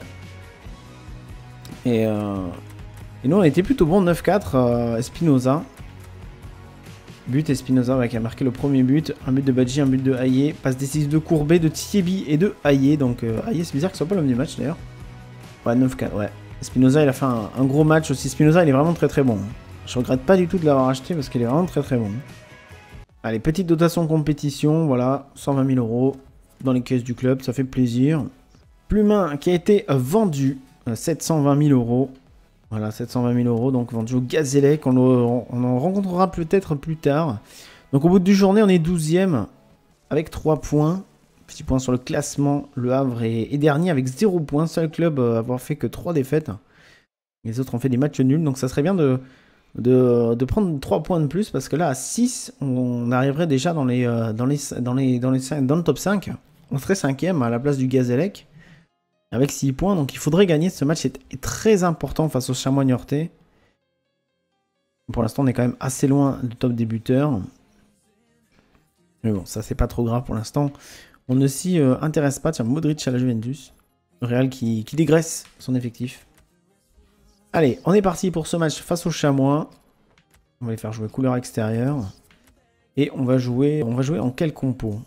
Et nous, on a été plutôt bons. 9-4, Espinoza. But Espinoza qui a marqué le premier but. Un but de Badji, un but de Hayé. Passe décisive de Courbet, de Thiebi et de Hayé. Donc Hayé, c'est bizarre que ce soit pas l'homme du match d'ailleurs. Ouais, 9-4, ouais. Espinoza, il a fait un gros match aussi. Espinoza, il est vraiment très très bon. Je regrette pas du tout de l'avoir acheté parce qu'il est vraiment très très bon. Allez, petite dotation compétition, voilà, 120 000 € dans les caisses du club, ça fait plaisir. Plumin qui a été vendu, 720 000 €. Voilà, 720 000 €, donc vendu au Gazélec. On en rencontrera peut-être plus tard. Donc au bout du journée, on est 12e avec 3 points. Petit point sur le classement, le Havre est dernier avec 0 points. Seul club à avoir fait que 3 défaites. Les autres ont fait des matchs nuls, donc ça serait bien de prendre 3 points de plus, parce que là à 6 on arriverait déjà dans le top 5. On serait 5e à la place du Gazélec avec 6 points, donc il faudrait gagner. Ce match est très important face au Chamois Niortais. Pour l'instant on est quand même assez loin du top des buteurs, mais bon, ça c'est pas trop grave pour l'instant. On ne s'y intéresse pas. Tiens, Modric à la Juventus, Real qui dégraisse son effectif. Allez, on est parti pour ce match face aux Chamois. On va les faire jouer couleur extérieure. Et on va jouer en quel compo?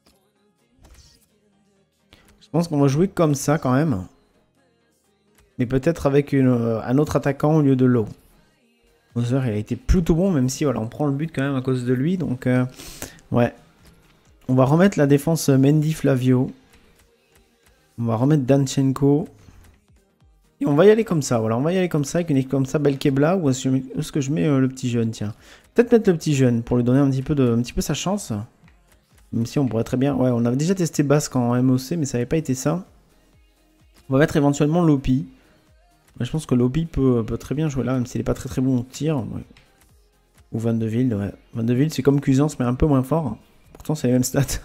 Je pense qu'on va jouer comme ça quand même. Mais peut-être avec un autre attaquant au lieu de Lowe. Moser, il a été plutôt bon, même si voilà, on prend le but quand même à cause de lui. Donc, ouais. On va remettre la défense Mendy Flavio. On va remettre Danchenko. Et on va y aller comme ça, voilà. On va y aller comme ça, avec une équipe comme ça, Belkebla. Ou est-ce que je mets le petit jeune, tiens. Peut-être mettre le petit jeune pour lui donner un petit peu sa chance. Même si on pourrait très bien... Ouais, on avait déjà testé Basque en MOC, mais ça n'avait pas été ça. On va mettre éventuellement Lopi. Je pense que Lopi peut très bien jouer là, même s'il n'est pas très bon au tir. Ouais. Ou Van de Ville, ouais. Van de Ville, c'est comme Cuisance, mais un peu moins fort. Pourtant, c'est les mêmes stats.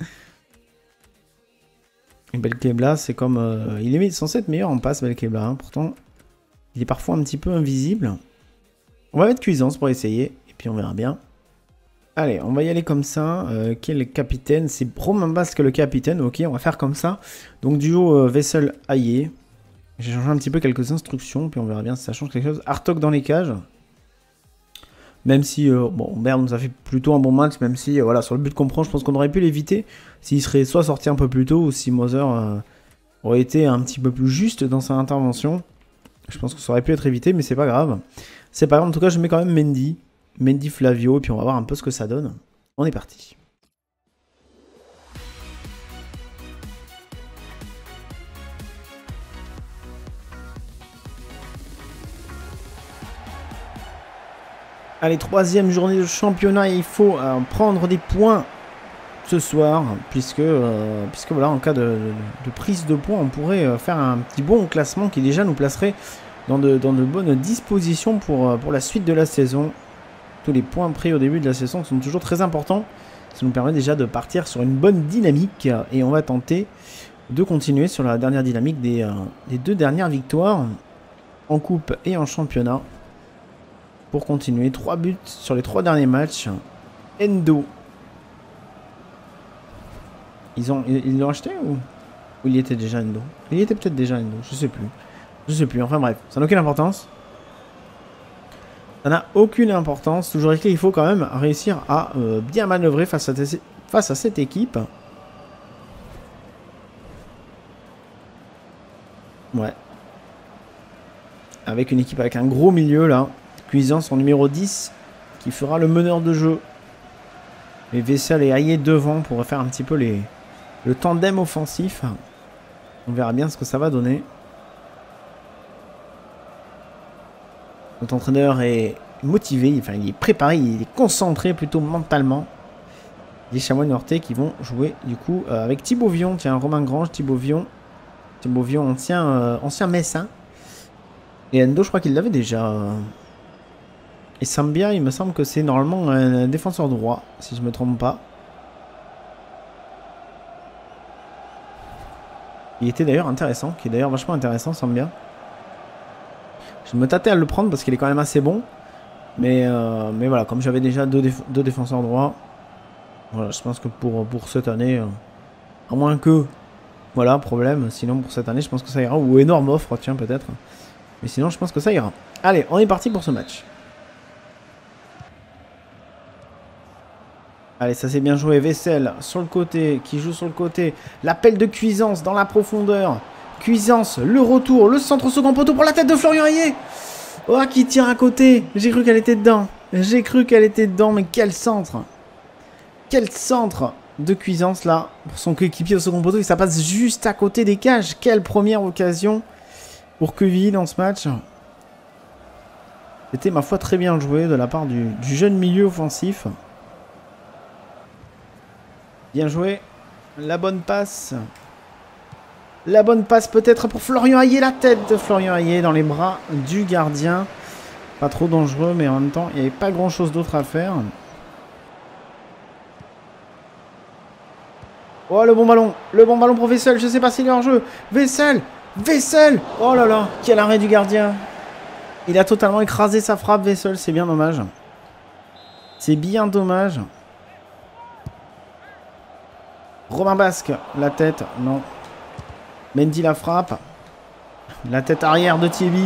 Et Belkebla, c'est comme... il est censé être meilleur en passe, Belkebla. Hein. Pourtant, il est parfois un petit peu invisible. On va mettre Cuisance pour essayer. Et puis, on verra bien. Allez, on va y aller comme ça. Qui est le capitaine? C'est Romain Basque le capitaine. Ok, on va faire comme ça. Donc, duo Vessel-Aillé. J'ai changé un petit peu quelques instructions. Puis, on verra bien si ça change quelque chose. Hartog dans les cages. Même si, bon, Berne nous a fait plutôt un bon match, même si, voilà, sur le but qu'on prend, je pense qu'on aurait pu l'éviter s'il serait soit sorti un peu plus tôt ou si Moser aurait été un petit peu plus juste dans sa intervention. Je pense que ça aurait pu être évité, mais c'est pas grave. C'est pas grave, en tout cas, je mets quand même Mendy Flavio, et puis on va voir un peu ce que ça donne. On est parti. Allez, troisième journée de championnat, il faut prendre des points ce soir, puisque voilà, en cas de prise de points, on pourrait faire un petit bon classement qui déjà nous placerait dans de bonnes dispositions pour la suite de la saison. Tous les points pris au début de la saison sont toujours très importants. Ça nous permet déjà de partir sur une bonne dynamique et on va tenter de continuer sur la dernière dynamique des 2 dernières victoires en coupe et en championnat. Pour continuer, 3 buts sur les 3 derniers matchs. Endo. Ils l'ont acheté ou il y était déjà Endo? Il y était peut-être déjà Endo, je sais plus. Je sais plus, enfin bref, ça n'a aucune importance. Ça n'a aucune importance. Toujours écrit, il faut quand même réussir à bien manœuvrer face à cette équipe. Ouais. Avec une équipe avec un gros milieu là. Cuisance en numéro 10 qui fera le meneur de jeu. Et Vessel et Aillé devant pour faire un petit peu le tandem offensif. On verra bien ce que ça va donner. Notre entraîneur est motivé, enfin il est préparé, il est concentré plutôt mentalement. Les Chamois Nortais qui vont jouer du coup avec Thibaut Vion. Tiens, Romain Grange, Thibaut Vion. Thibaut Vion, ancien Messin. Et Endo, je crois qu'il l'avait déjà. Et Sambia, il me semble que c'est normalement un défenseur droit, si je ne me trompe pas. Il était d'ailleurs intéressant, qui est d'ailleurs vachement intéressant, Sambia. Je me tâtais à le prendre parce qu'il est quand même assez bon. Mais voilà, comme j'avais déjà deux défenseurs droits, voilà, je pense que pour cette année, à moins que, voilà, problème, sinon pour cette année, je pense que ça ira. Ou énorme offre, tiens, peut-être. Mais sinon, je pense que ça ira. Allez, on est parti pour ce match. Allez, ça c'est bien joué. Vessel sur le côté, qui joue sur le côté. L'appel de Cuisance dans la profondeur. Cuisance, le retour, le centre au second poteau pour la tête de Florian Aillé. Oh, qui tire à côté. J'ai cru qu'elle était dedans. J'ai cru qu'elle était dedans, mais quel centre. Quel centre de Cuisance là. Pour son coéquipier au second poteau, et ça passe juste à côté des cages. Quelle première occasion pour Queville dans ce match. C'était ma foi très bien joué de la part du jeune milieu offensif. Bien joué. La bonne passe. La bonne passe peut-être pour Florian Aillé. La tête de Florian Aillé dans les bras du gardien. Pas trop dangereux, mais en même temps, il n'y avait pas grand-chose d'autre à faire. Oh, le bon ballon. Le bon ballon pour Vessel. Je ne sais pas s'il est en jeu. Vessel. Vessel. Oh là là. Quel arrêt du gardien. Il a totalement écrasé sa frappe, Vessel. C'est bien dommage. C'est bien dommage. Romain Basque, la tête, non. Mendy la frappe. La tête arrière de Thierry.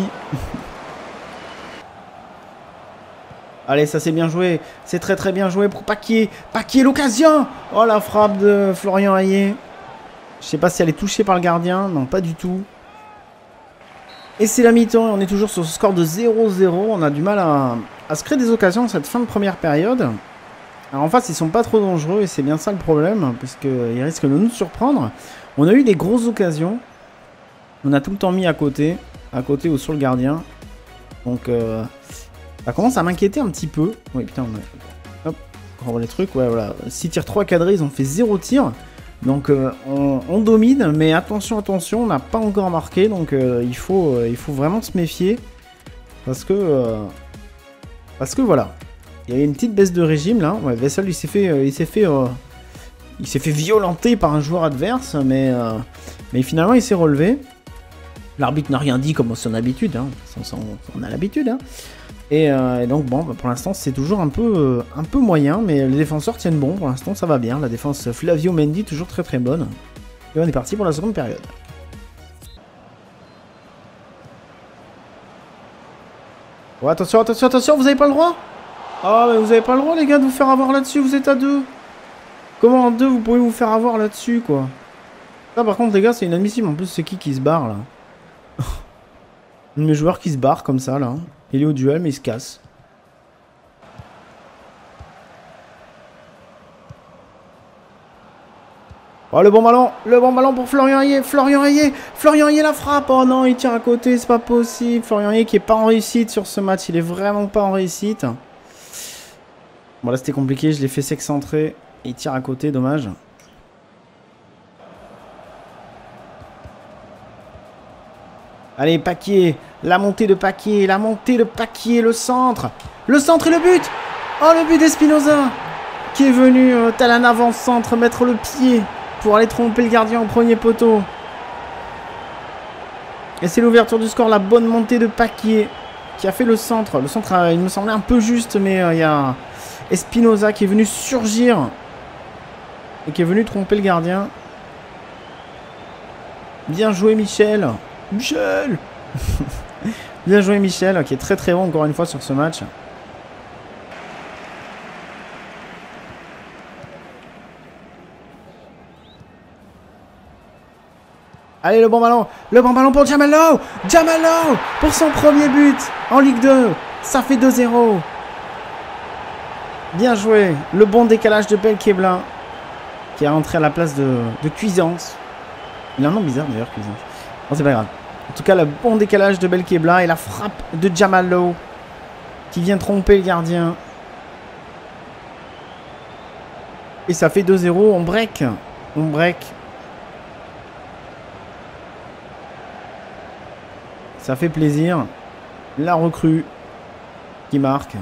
Allez, ça c'est bien joué. C'est très très bien joué pour Paquier. Paquier, l'occasion. Oh, la frappe de Florian Aillé. Je sais pas si elle est touchée par le gardien. Non, pas du tout. Et c'est la mi-temps. On est toujours sur ce score de 0-0. On a du mal à se créer des occasions cette fin de première période. Alors en face, ils sont pas trop dangereux et c'est bien ça le problème, parce qu'ils risquent de nous surprendre. On a eu des grosses occasions. On a tout le temps mis à côté ou sur le gardien. Donc ça commence à m'inquiéter un petit peu. Oui, putain, hop, on revoit les trucs. Ouais, voilà. 6 tirs 3 cadrés, ils ont fait 0 tir. Donc on domine, mais attention, on n'a pas encore marqué. Donc il faut vraiment se méfier. Parce que voilà. Il y a une petite baisse de régime là. Ouais, Vessel il s'est fait violenter par un joueur adverse, mais finalement il s'est relevé. L'arbitre n'a rien dit comme son habitude, hein. On a l'habitude. Hein. Et donc bon, pour l'instant c'est toujours un peu moyen, mais les défenseurs tiennent bon. Pour l'instant ça va bien. La défense Flavio Mendy toujours très très bonne. Et on est parti pour la seconde période. Oh, attention, vous avez pas le droit. Ah, mais vous avez pas le droit, les gars, de vous faire avoir là-dessus, vous êtes à 2. Comment en 2 vous pouvez vous faire avoir là-dessus, quoi? Ça, par contre, les gars, c'est inadmissible. En plus, c'est qui se barre, là? Un de mes joueurs qui se barre, comme ça, là. Il est au duel, mais il se casse. Oh, le bon ballon pour Florian Ayé. Florian Ayé la frappe. Oh non, il tire à côté, c'est pas possible. Florian Ayé qui est pas en réussite sur ce match. Il est vraiment pas en réussite. Bon, là, c'était compliqué. Je l'ai fait s'excentrer. Il tire à côté, dommage. Allez, Paquier. La montée de Paquier. Le centre. Le centre et le but. Oh, le but d'Espinoza. Qui est venu, tel un avant-centre, mettre le pied pour aller tromper le gardien au premier poteau. Et c'est l'ouverture du score. La bonne montée de Paquier. Qui a fait le centre. Le centre, il me semblait un peu juste, mais il y a Espinoza qui est venu surgir. Et qui est venu tromper le gardien. Bien joué, Michel. Bien joué, Michel, qui est très très bon encore une fois sur ce match. Allez, le bon ballon pour Jamalo pour son premier but en Ligue 2. Ça fait 2-0. Bien joué. Le bon décalage de Belkebla qui est rentré à la place de Cuisance. Il a un nom bizarre d'ailleurs, Cuisance. Non, c'est pas grave. En tout cas, le bon décalage de Belkebla et la frappe de Jamalo qui vient tromper le gardien. Et ça fait 2-0. On break. Ça fait plaisir. La recrue qui marque.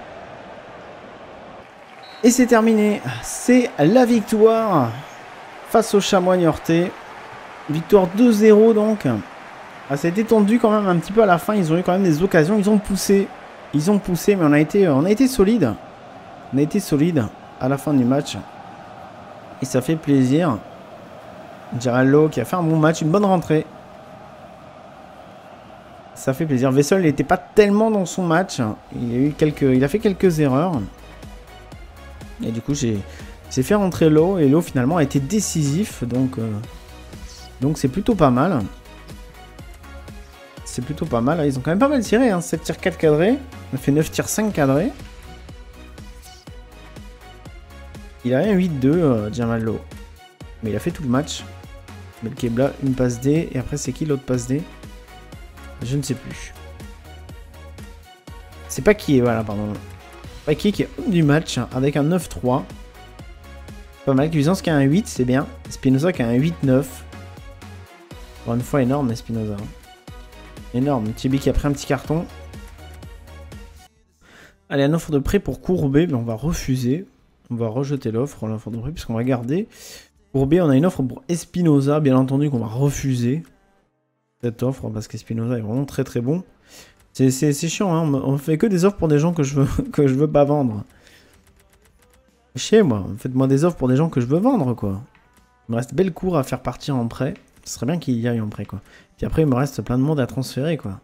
Et c'est terminé. C'est la victoire face au Chamois Niortais. Victoire 2-0 donc. Ah, ça a été tendu quand même un petit peu à la fin. Ils ont eu quand même des occasions. Ils ont poussé, mais on a été solide. On a été solide à la fin du match. Et ça fait plaisir. Girallo qui a fait un bon match, une bonne rentrée. Ça fait plaisir. Vessel n'était pas tellement dans son match. Il a fait quelques erreurs. Et du coup, j'ai fait rentrer Lowe. Et Lowe finalement a été décisif. Donc c'est plutôt pas mal. C'est plutôt pas mal. Ils ont quand même pas mal tiré. Hein. 7 tirs 4 cadrés. On a fait 9 tirs 5 cadrés. Il a rien 8-2, Jamal Lowe. Mais il a fait tout le match. Belkebla, une passe D. Et après, c'est qui l'autre passe D? Je ne sais plus. C'est pas qui est, voilà, pardon. Pas qui est homme du match hein, avec un 9-3. Pas mal. Cuisance qui a un 8, c'est bien. Espinoza qui a un 8-9. Encore une fois, énorme, Espinoza. Énorme. Tibi qui a pris un petit carton. Allez, un offre de prêt pour Courbet, mais on va refuser. On va rejeter l'offre de prêt, puisqu'on va garder. Courbet, on a une offre pour Espinoza, bien entendu, qu'on va refuser. Cette offre, parce qu'Espinoza est vraiment très très bon. C'est chiant, hein. On fait que des offres pour des gens que je veux pas vendre. Chier, moi. Faites-moi des offres pour des gens que je veux vendre, quoi. Il me reste Bellecour à faire partir en prêt. Ce serait bien qu'il y aille en prêt, quoi. Puis après, il me reste plein de monde à transférer, quoi.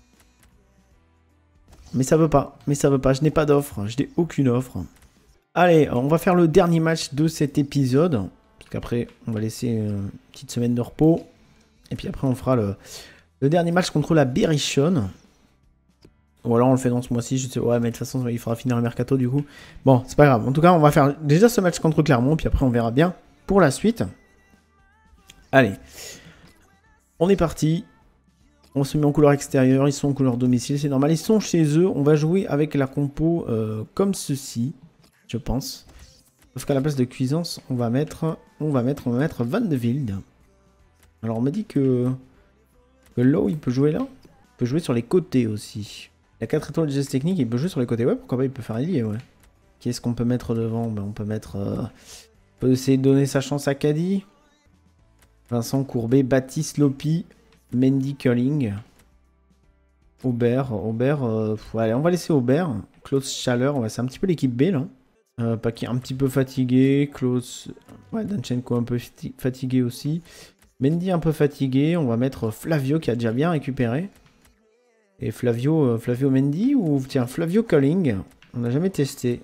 Mais ça veut pas. Je n'ai pas d'offre. Je n'ai aucune offre. Allez, on va faire le dernier match de cet épisode. Parce qu'après, on va laisser une petite semaine de repos. Et puis après, on fera le dernier match contre la Berrichonne. Ou alors on le fait dans ce mois-ci, je sais. Ouais, mais de toute façon, il faudra finir le mercato du coup. Bon, c'est pas grave. En tout cas, on va faire déjà ce match contre Clermont, puis après on verra bien pour la suite. Allez. On est parti. On se met en couleur extérieure, ils sont en couleur domicile, c'est normal. Ils sont chez eux, on va jouer avec la compo comme ceci, je pense. Sauf qu'à la place de Cuisance, on va mettre Van de Wilde. Alors on m'a dit que Lowe, il peut jouer là. Il peut jouer sur les côtés aussi. Il a 4 étoiles de geste technique, il peut jouer sur les côtés. Ouais, pourquoi pas, il peut faire ailier, ouais. Qu'est-ce qu'on peut mettre devant? Ben, on peut mettre... on peut essayer de donner sa chance à Caddy. Vincent Courbet, Baptiste Lopi, Mendy Curling. Aubert, allez, on va laisser Aubert. Klaus Schaller, ouais, c'est un petit peu l'équipe B là. Paquet un petit peu fatigué. Klaus, ouais, Danchenko un peu fatigué aussi. Mendy un peu fatigué. On va mettre Flavio qui a déjà bien récupéré. Et Flavio Mendy ou tiens, Flavio Curling. On n'a jamais testé.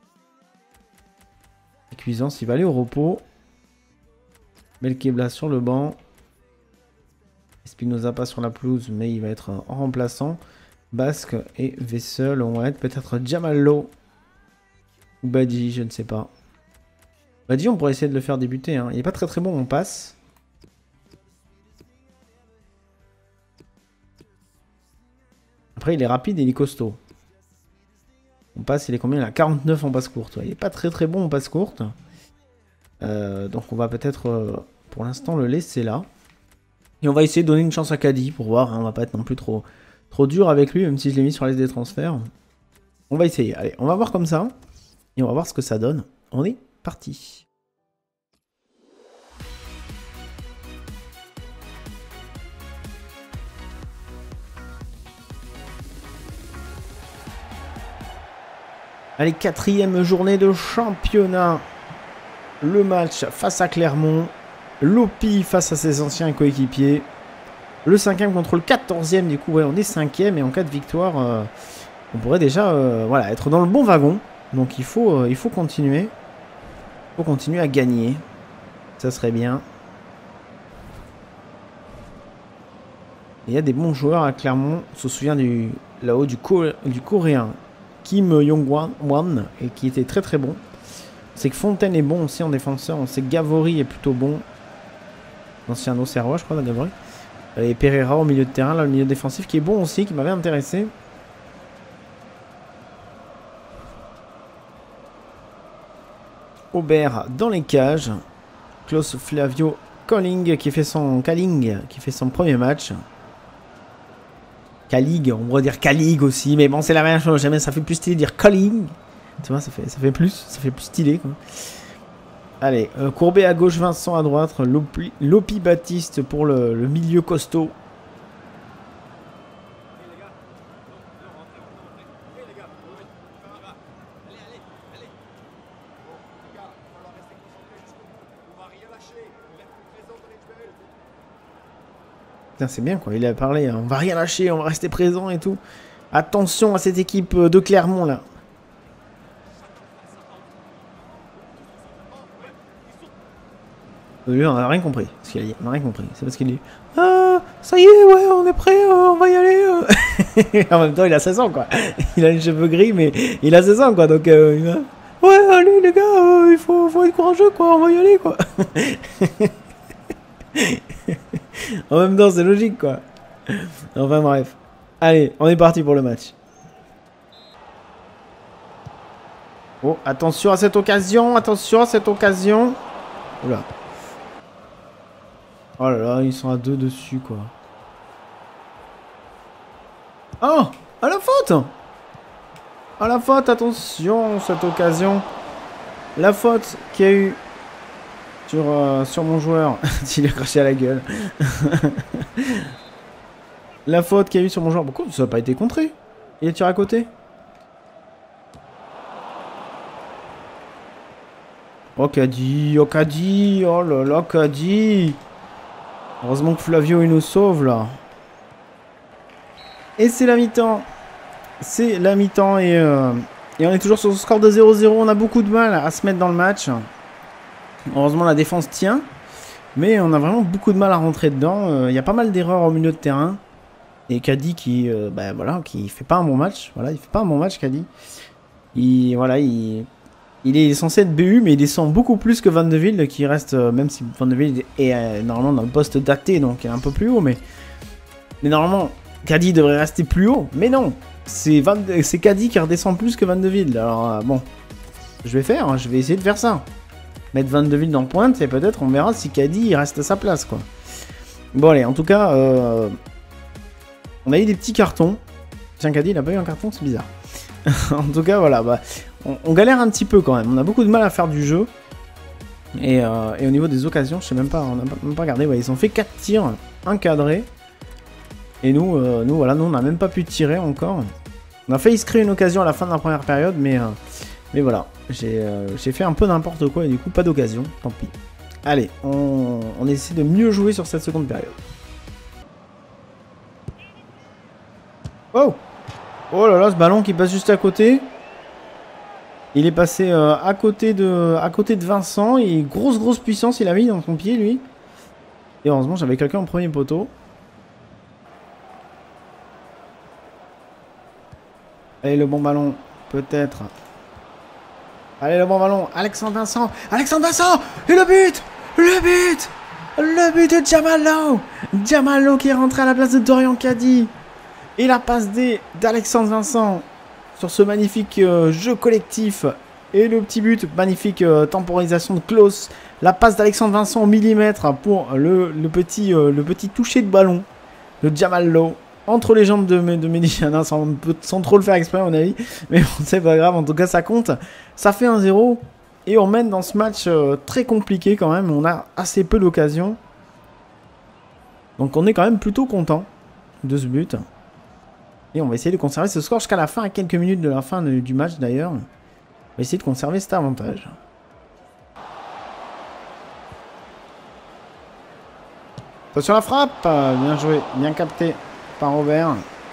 Cuisance, il va aller au repos. Melkebla sur le banc. Espinoza pas sur la pelouse, mais il va être en remplaçant. Basque et Vessel, on va être peut-être Jamallo. Ou Badi, je ne sais pas. Badi, on pourrait essayer de le faire débuter. Hein. Il n'est pas très bon, on passe. Après, il est rapide et il est costaud. On passe, il est combien? Il a 49 en passe courte. Il n'est pas très bon en passe courte. Donc on va peut-être, pour l'instant, le laisser là. Et on va essayer de donner une chance à Caddy pour voir. Hein, on va pas être non plus trop dur avec lui, même si je l'ai mis sur la liste des transferts. On va essayer. Allez, on va voir comme ça. Et on va voir ce que ça donne. On est parti. Allez, 4e journée de championnat. Le match face à Clermont. Lopi face à ses anciens coéquipiers. Le 5e contre le 14e. Du coup, ouais, on est 5e. Et en cas de victoire, on pourrait déjà voilà, être dans le bon wagon. Donc il faut continuer. Il faut continuer à gagner. Ça serait bien. Il y a des bons joueurs à Clermont. On se souvient là-haut du Coréen Kim Yong-wan et qui était très bon. On sait que Fontaine est bon aussi en défenseur. On sait que Gavory est plutôt bon. L'ancien Auxerrois, je crois, Gavory. Et Pereira au milieu de terrain, là, le milieu défensif qui est bon aussi, qui m'avait intéressé. Aubert dans les cages. Klaus Flavio Calling qui fait son premier match. Calig, on pourrait dire Calig aussi, mais bon, c'est la même chose. Jamais ça fait plus stylé de dire Calling. Tu vois, ça fait plus stylé, quoi. Allez, Courbet à gauche, Vincent à droite, Lopi Baptiste pour le milieu costaud. C'est bien quoi, il a parlé, on va rien lâcher, on va rester présent et tout. Attention à cette équipe de Clermont là. Lui, on n'a rien compris. Ce qu'il a dit, on n'a rien compris. C'est parce qu'il dit ah, ça y est, ouais, on est prêt, on va y aller. En même temps, il a 16 ans quoi. Il a les cheveux gris, mais il a 16 ans quoi. Donc, ouais, allez les gars, il faut être courageux quoi, on va y aller quoi. En même temps, c'est logique quoi. Enfin bref. Allez, on est parti pour le match. Oh, attention à cette occasion, Oula. Oh là là, ils sont à 2 dessus quoi. Oh, à la faute. À la faute, attention, cette occasion. La faute qu'il y a eu sur mon joueur. Il a craché à la gueule. La faute qu'il y a eu sur mon joueur. Pourquoi ça n'a pas été contré? Il a tiré à côté. Oh Caddy, oh là là Caddy. Heureusement que Flavio il nous sauve là. Et c'est la mi-temps. C'est la mi-temps et on est toujours sur ce score de 0-0. On a beaucoup de mal à se mettre dans le match. Heureusement la défense tient. Mais on a vraiment beaucoup de mal à rentrer dedans. Il y a pas mal d'erreurs au milieu de terrain. Et Caddy qui, bah, voilà, qui fait pas un bon match. Voilà, il fait pas un bon match, Caddy. Il est censé être BU, mais il descend beaucoup plus que Van de Ville, qui reste, même si Van de Ville est normalement dans le poste daté, donc un peu plus haut, mais normalement, Caddy devrait rester plus haut. Mais non, c'est Caddy qui redescend plus que Van de Ville. Alors bon, je vais essayer de faire ça. Mettre Van de Ville dans pointe, et peut-être on verra si Caddy il reste à sa place, quoi. Bon allez, en tout cas, on a eu des petits cartons. Tiens, Caddy il a pas eu un carton, c'est bizarre. En tout cas, voilà, bah, on galère un petit peu quand même. On a beaucoup de mal à faire du jeu. Et au niveau des occasions, je sais même pas, on n'a même pas regardé. Ouais, ils ont fait 4 tirs, un cadré. Et nous, voilà, nous on n'a même pas pu tirer encore. On a failli se créer une occasion à la fin de la première période, mais voilà, j'ai fait un peu n'importe quoi et du coup pas d'occasion, tant pis. Allez, on essaie de mieux jouer sur cette seconde période. Oh! Oh là là, ce ballon qui passe juste à côté. Il est passé à côté de Vincent. Et grosse puissance il a mis dans son pied, lui. Et heureusement, j'avais quelqu'un au premier poteau. Allez, le bon ballon, peut-être. Allez, le bon ballon, Alexandre Vincent. Alexandre Vincent! Et le but! Le but! Le but de Diamallo! Diamallo qui est rentré à la place de Dorian Caddy. Et la passe d'Alexandre Vincent sur ce magnifique jeu collectif. Et le petit but, magnifique temporisation de Klaus. La passe d'Alexandre Vincent au millimètre pour le petit toucher de ballon de Diamallo. Entre les jambes de Mediciana, sans trop le faire exprès à mon avis. Mais bon, c'est pas grave, en tout cas ça compte. Ça fait 1-0. Et on mène dans ce match très compliqué quand même. On a assez peu d'occasions. Donc on est quand même plutôt content de ce but. Et on va essayer de conserver ce score jusqu'à la fin, à quelques minutes de la fin du match d'ailleurs. On va essayer de conserver cet avantage. Attention à la frappe, bien joué, bien capté par Robert.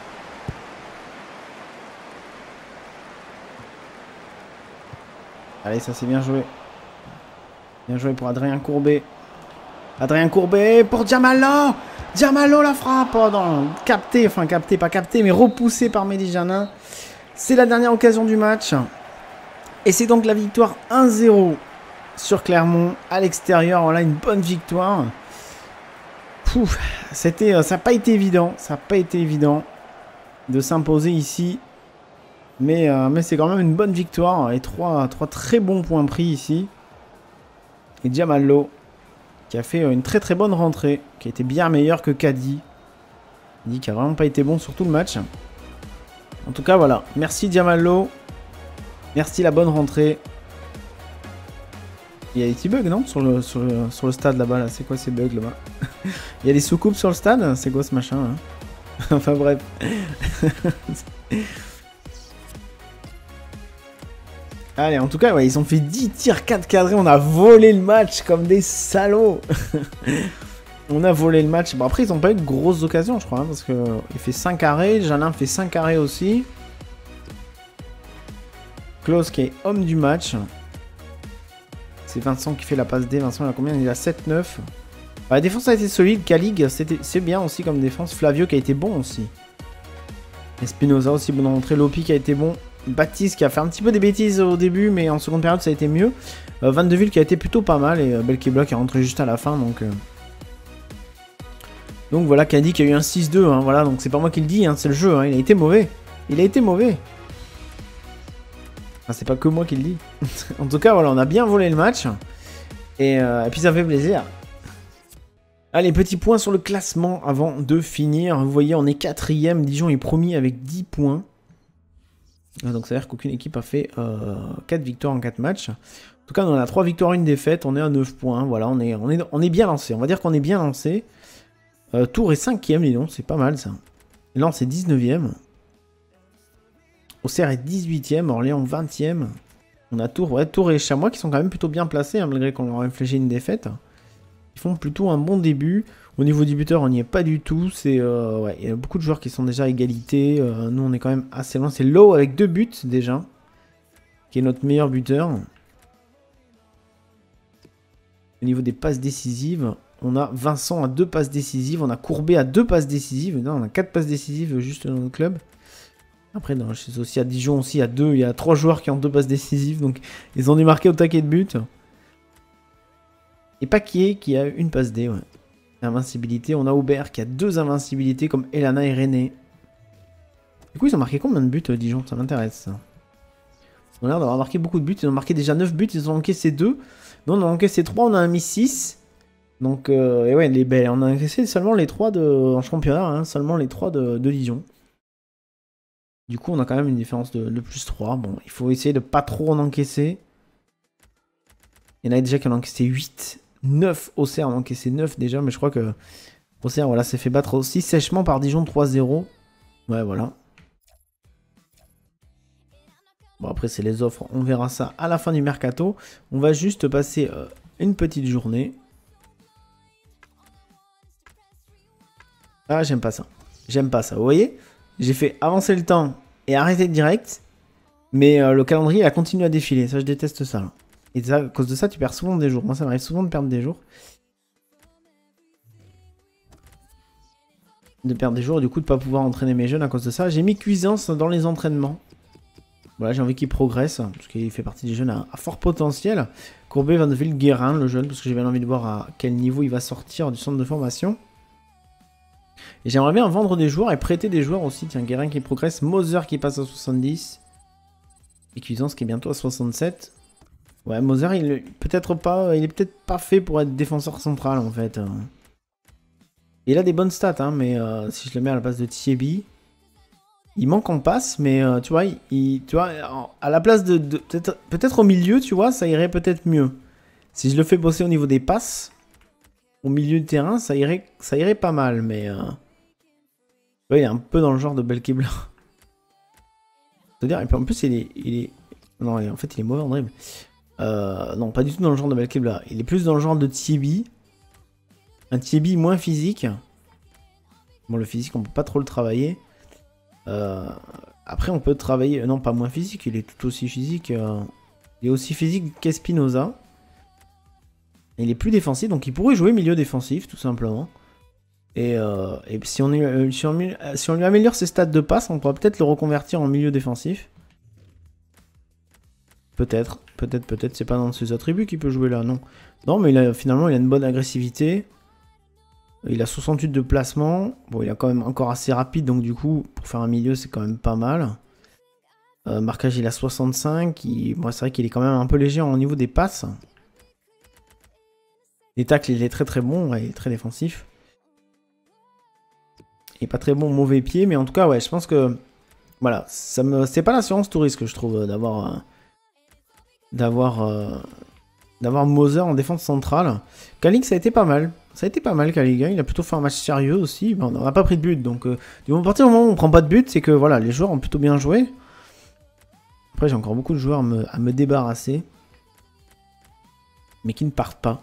Allez, ça c'est bien joué. Bien joué pour Adrien Courbet. Adrien Courbet pour Diamallo. Diamallo la frappe. Oh non, capté, enfin capté, pas capté, mais repoussé par Mehdi Janin. C'est la dernière occasion du match. Et c'est donc la victoire 1-0 sur Clermont à l'extérieur. Voilà une bonne victoire. Ça n'a pas été évident. Ça n'a pas été évident de s'imposer ici. Mais c'est quand même une bonne victoire. Et trois très bons points pris ici. Et Diamallo qui a fait une très bonne rentrée. Qui a été bien meilleur que Caddy. Caddy qui a vraiment pas été bon sur tout le match. En tout cas voilà. Merci Diamallo. Merci la bonne rentrée. Il y a des petits bugs non sur le stade là-bas là. C'est quoi ces bugs là-bas? Il y a des soucoupes sur le stade? C'est quoi ce machin hein? Enfin bref. Allez, en tout cas, ouais, ils ont fait 10 tirs, 4 cadrés. On a volé le match comme des salauds. On a volé le match. Bon, après, ils n'ont pas eu de grosses occasions, je crois. Hein, parce qu'il fait 5 arrêts. Janin fait 5 arrêts aussi. Klaus qui est homme du match. C'est Vincent qui fait la passe D. Vincent, il a combien? Il a 7-9. La défense a été solide. Kalig, c'est bien aussi comme défense. Flavio qui a été bon aussi. Espinoza aussi, bonne rentrée. Lopi qui a été bon. Baptiste qui a fait un petit peu des bêtises au début, mais en seconde période ça a été mieux. Van de Ville qui a été plutôt pas mal. Et Belkebla qui est rentré juste à la fin. Donc voilà, Caddy qui a eu un 6-2. Hein, voilà, donc c'est pas moi qui le dis, hein, c'est le jeu. Hein, il a été mauvais. Il a été mauvais. Enfin, c'est pas que moi qui le dis. En tout cas, voilà, on a bien volé le match. Et puis ça fait plaisir. Allez, petit point sur le classement avant de finir. Vous voyez, on est 4ème. Dijon est premier avec 10 points. Donc ça veut dire qu'aucune équipe a fait 4 victoires en 4 matchs. En tout cas, on a 3 victoires, 1 défaite. On est à 9 points. Voilà, on est bien lancé. On va dire qu'on est bien lancé. Tours est 5ème, dis donc. C'est pas mal ça. Lens est 19ème. Auxerre est 18ème. Orléans 20ème. On a Tours, ouais, Tours et Chamois qui sont quand même plutôt bien placés, hein, malgré qu'on leur ait infligé une défaite. Ils font plutôt un bon début. Au niveau du buteur, on n'y est pas du tout. Ouais, il y a beaucoup de joueurs qui sont déjà à égalité. Nous, on est quand même assez loin. C'est Lowe avec 2 buts déjà, qui est notre meilleur buteur. Au niveau des passes décisives, On a Vincent à 2 passes décisives. On a Courbet à 2 passes décisives. Non, on a 4 passes décisives juste dans le club. Après, je sais aussi à Dijon aussi, à 2. Il y a 3 joueurs qui ont 2 passes décisives. Donc, ils ont dû marquer au taquet de but. Et Paquier qui a une passe D, ouais. Invincibilité. On a Aubert qui a 2 invincibilités comme Elana et René. Du coup, ils ont marqué combien de buts, Dijon? Ça m'intéresse, ça. Ils ont l'air d'avoir marqué beaucoup de buts. Ils ont marqué déjà 9 buts. Ils ont encaissé 2. Nous, on a encaissé 3. On a mis 6. Donc, et ouais, on a encaissé seulement les 3 en championnat. Hein, seulement les 3 de Dijon. Du coup, on a quand même une différence de plus 3. Bon, il faut essayer de pas trop en encaisser. Il y en a déjà qui en ont encaissé 8. 9. Auxerre en a encaissé 9 déjà. Mais je crois que Auxerre, voilà, s'est fait battre aussi sèchement par Dijon 3-0. Ouais, voilà. Bon, après, c'est les offres. On verra ça à la fin du mercato. On va juste passer une petite journée. Ah, j'aime pas ça. J'aime pas ça. Vous voyez? J'ai fait avancer le temps et arrêter direct. Mais le calendrier a continué à défiler. Ça, je déteste ça. Là. Et ça, à cause de ça, tu perds souvent des jours. Moi, ça m'arrive souvent de perdre des jours. Et du coup, de pas pouvoir entraîner mes jeunes à cause de ça. J'ai mis Cuisance dans les entraînements. Voilà, j'ai envie qu'il progresse, parce qu'il fait partie des jeunes à fort potentiel. Courbet, Van de Ville, Guérin, le jeune, parce que j'ai bien envie de voir à quel niveau il va sortir du centre de formation. Et j'aimerais bien vendre des joueurs et prêter des joueurs aussi. Tiens, Guérin qui progresse, Moser qui passe à 70. Et Cuisance qui est bientôt à 67. Ouais, Moser, il est peut-être pas fait pour être défenseur central, en fait. Il a des bonnes stats, hein, mais si je le mets à la place de Thieby... Il manque en passe, mais tu vois, à la place de peut-être au milieu, tu vois, ça irait peut-être mieux. Si je le fais bosser au niveau des passes, au milieu de terrain, ça irait pas mal, mais ouais, il est un peu dans le genre de Belkebla. C'est-à-dire, en plus, il est... Non, en fait, il est mauvais en dribble. Non, pas du tout dans le genre de Belkebla. Il est plus dans le genre de Thieby. Un Thieby moins physique. Bon, le physique, on peut pas trop le travailler. Après on peut travailler, non pas moins physique, il est tout aussi physique, il est aussi physique qu'Espinoza. Il est plus défensif, donc il pourrait jouer milieu défensif tout simplement. Et si on lui améliore ses stats de passe, on pourra peut-être le reconvertir en milieu défensif. Peut-être, c'est pas dans ses attributs qu'il peut jouer là, non. Non mais finalement il a une bonne agressivité. Il a 68 de placement. Bon, il est quand même encore assez rapide, donc du coup, pour faire un milieu, c'est quand même pas mal. Marquage, il a 65. Moi, c'est vrai qu'il est quand même un peu léger au niveau des passes. Les tacles, il est très très bon. Ouais, il est très défensif. Il est pas très bon au mauvais pied, mais en tout cas, ouais, je pense que... Voilà, c'est pas l'assurance touriste que je trouve d'avoir Moser en défense centrale. Kalix, ça a été pas mal. Ça a été pas mal, Kaliga. Il a plutôt fait un match sérieux aussi. Ben, on n'a pas pris de but. Donc, à partir du moment où on prend pas de but, c'est que voilà, les joueurs ont plutôt bien joué. Après, j'ai encore beaucoup de joueurs à me débarrasser. Mais qui ne partent pas.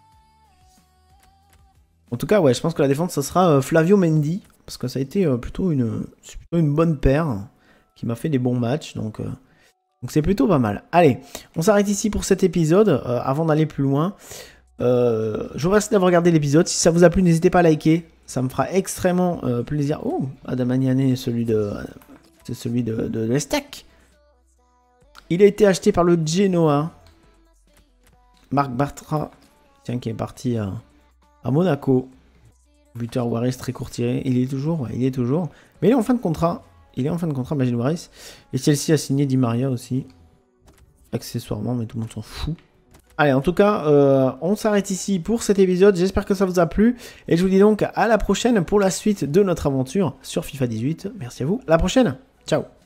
En tout cas, ouais, je pense que la défense, ça sera Flavio Mendy. Parce que ça a été plutôt une bonne paire. Qui m'a fait des bons matchs. Donc c'est plutôt pas mal. Allez, on s'arrête ici pour cet épisode. Avant d'aller plus loin. Je vous remercie d'avoir regardé l'épisode. Si ça vous a plu, n'hésitez pas à liker. Ça me fera extrêmement plaisir. Oh, Adamaniane, c'est celui de l'Estac. Il a été acheté par le Genoa. Marc Bartra, tiens, qui est parti à Monaco. Buteur Waris très courtier. Il est toujours. Mais il est en fin de contrat. Magil Waris. Et Chelsea a signé Di Maria aussi. Accessoirement, mais tout le monde s'en fout. Allez, en tout cas, on s'arrête ici pour cet épisode. J'espère que ça vous a plu. Et je vous dis donc à la prochaine pour la suite de notre aventure sur FIFA 18. Merci à vous. À la prochaine. Ciao.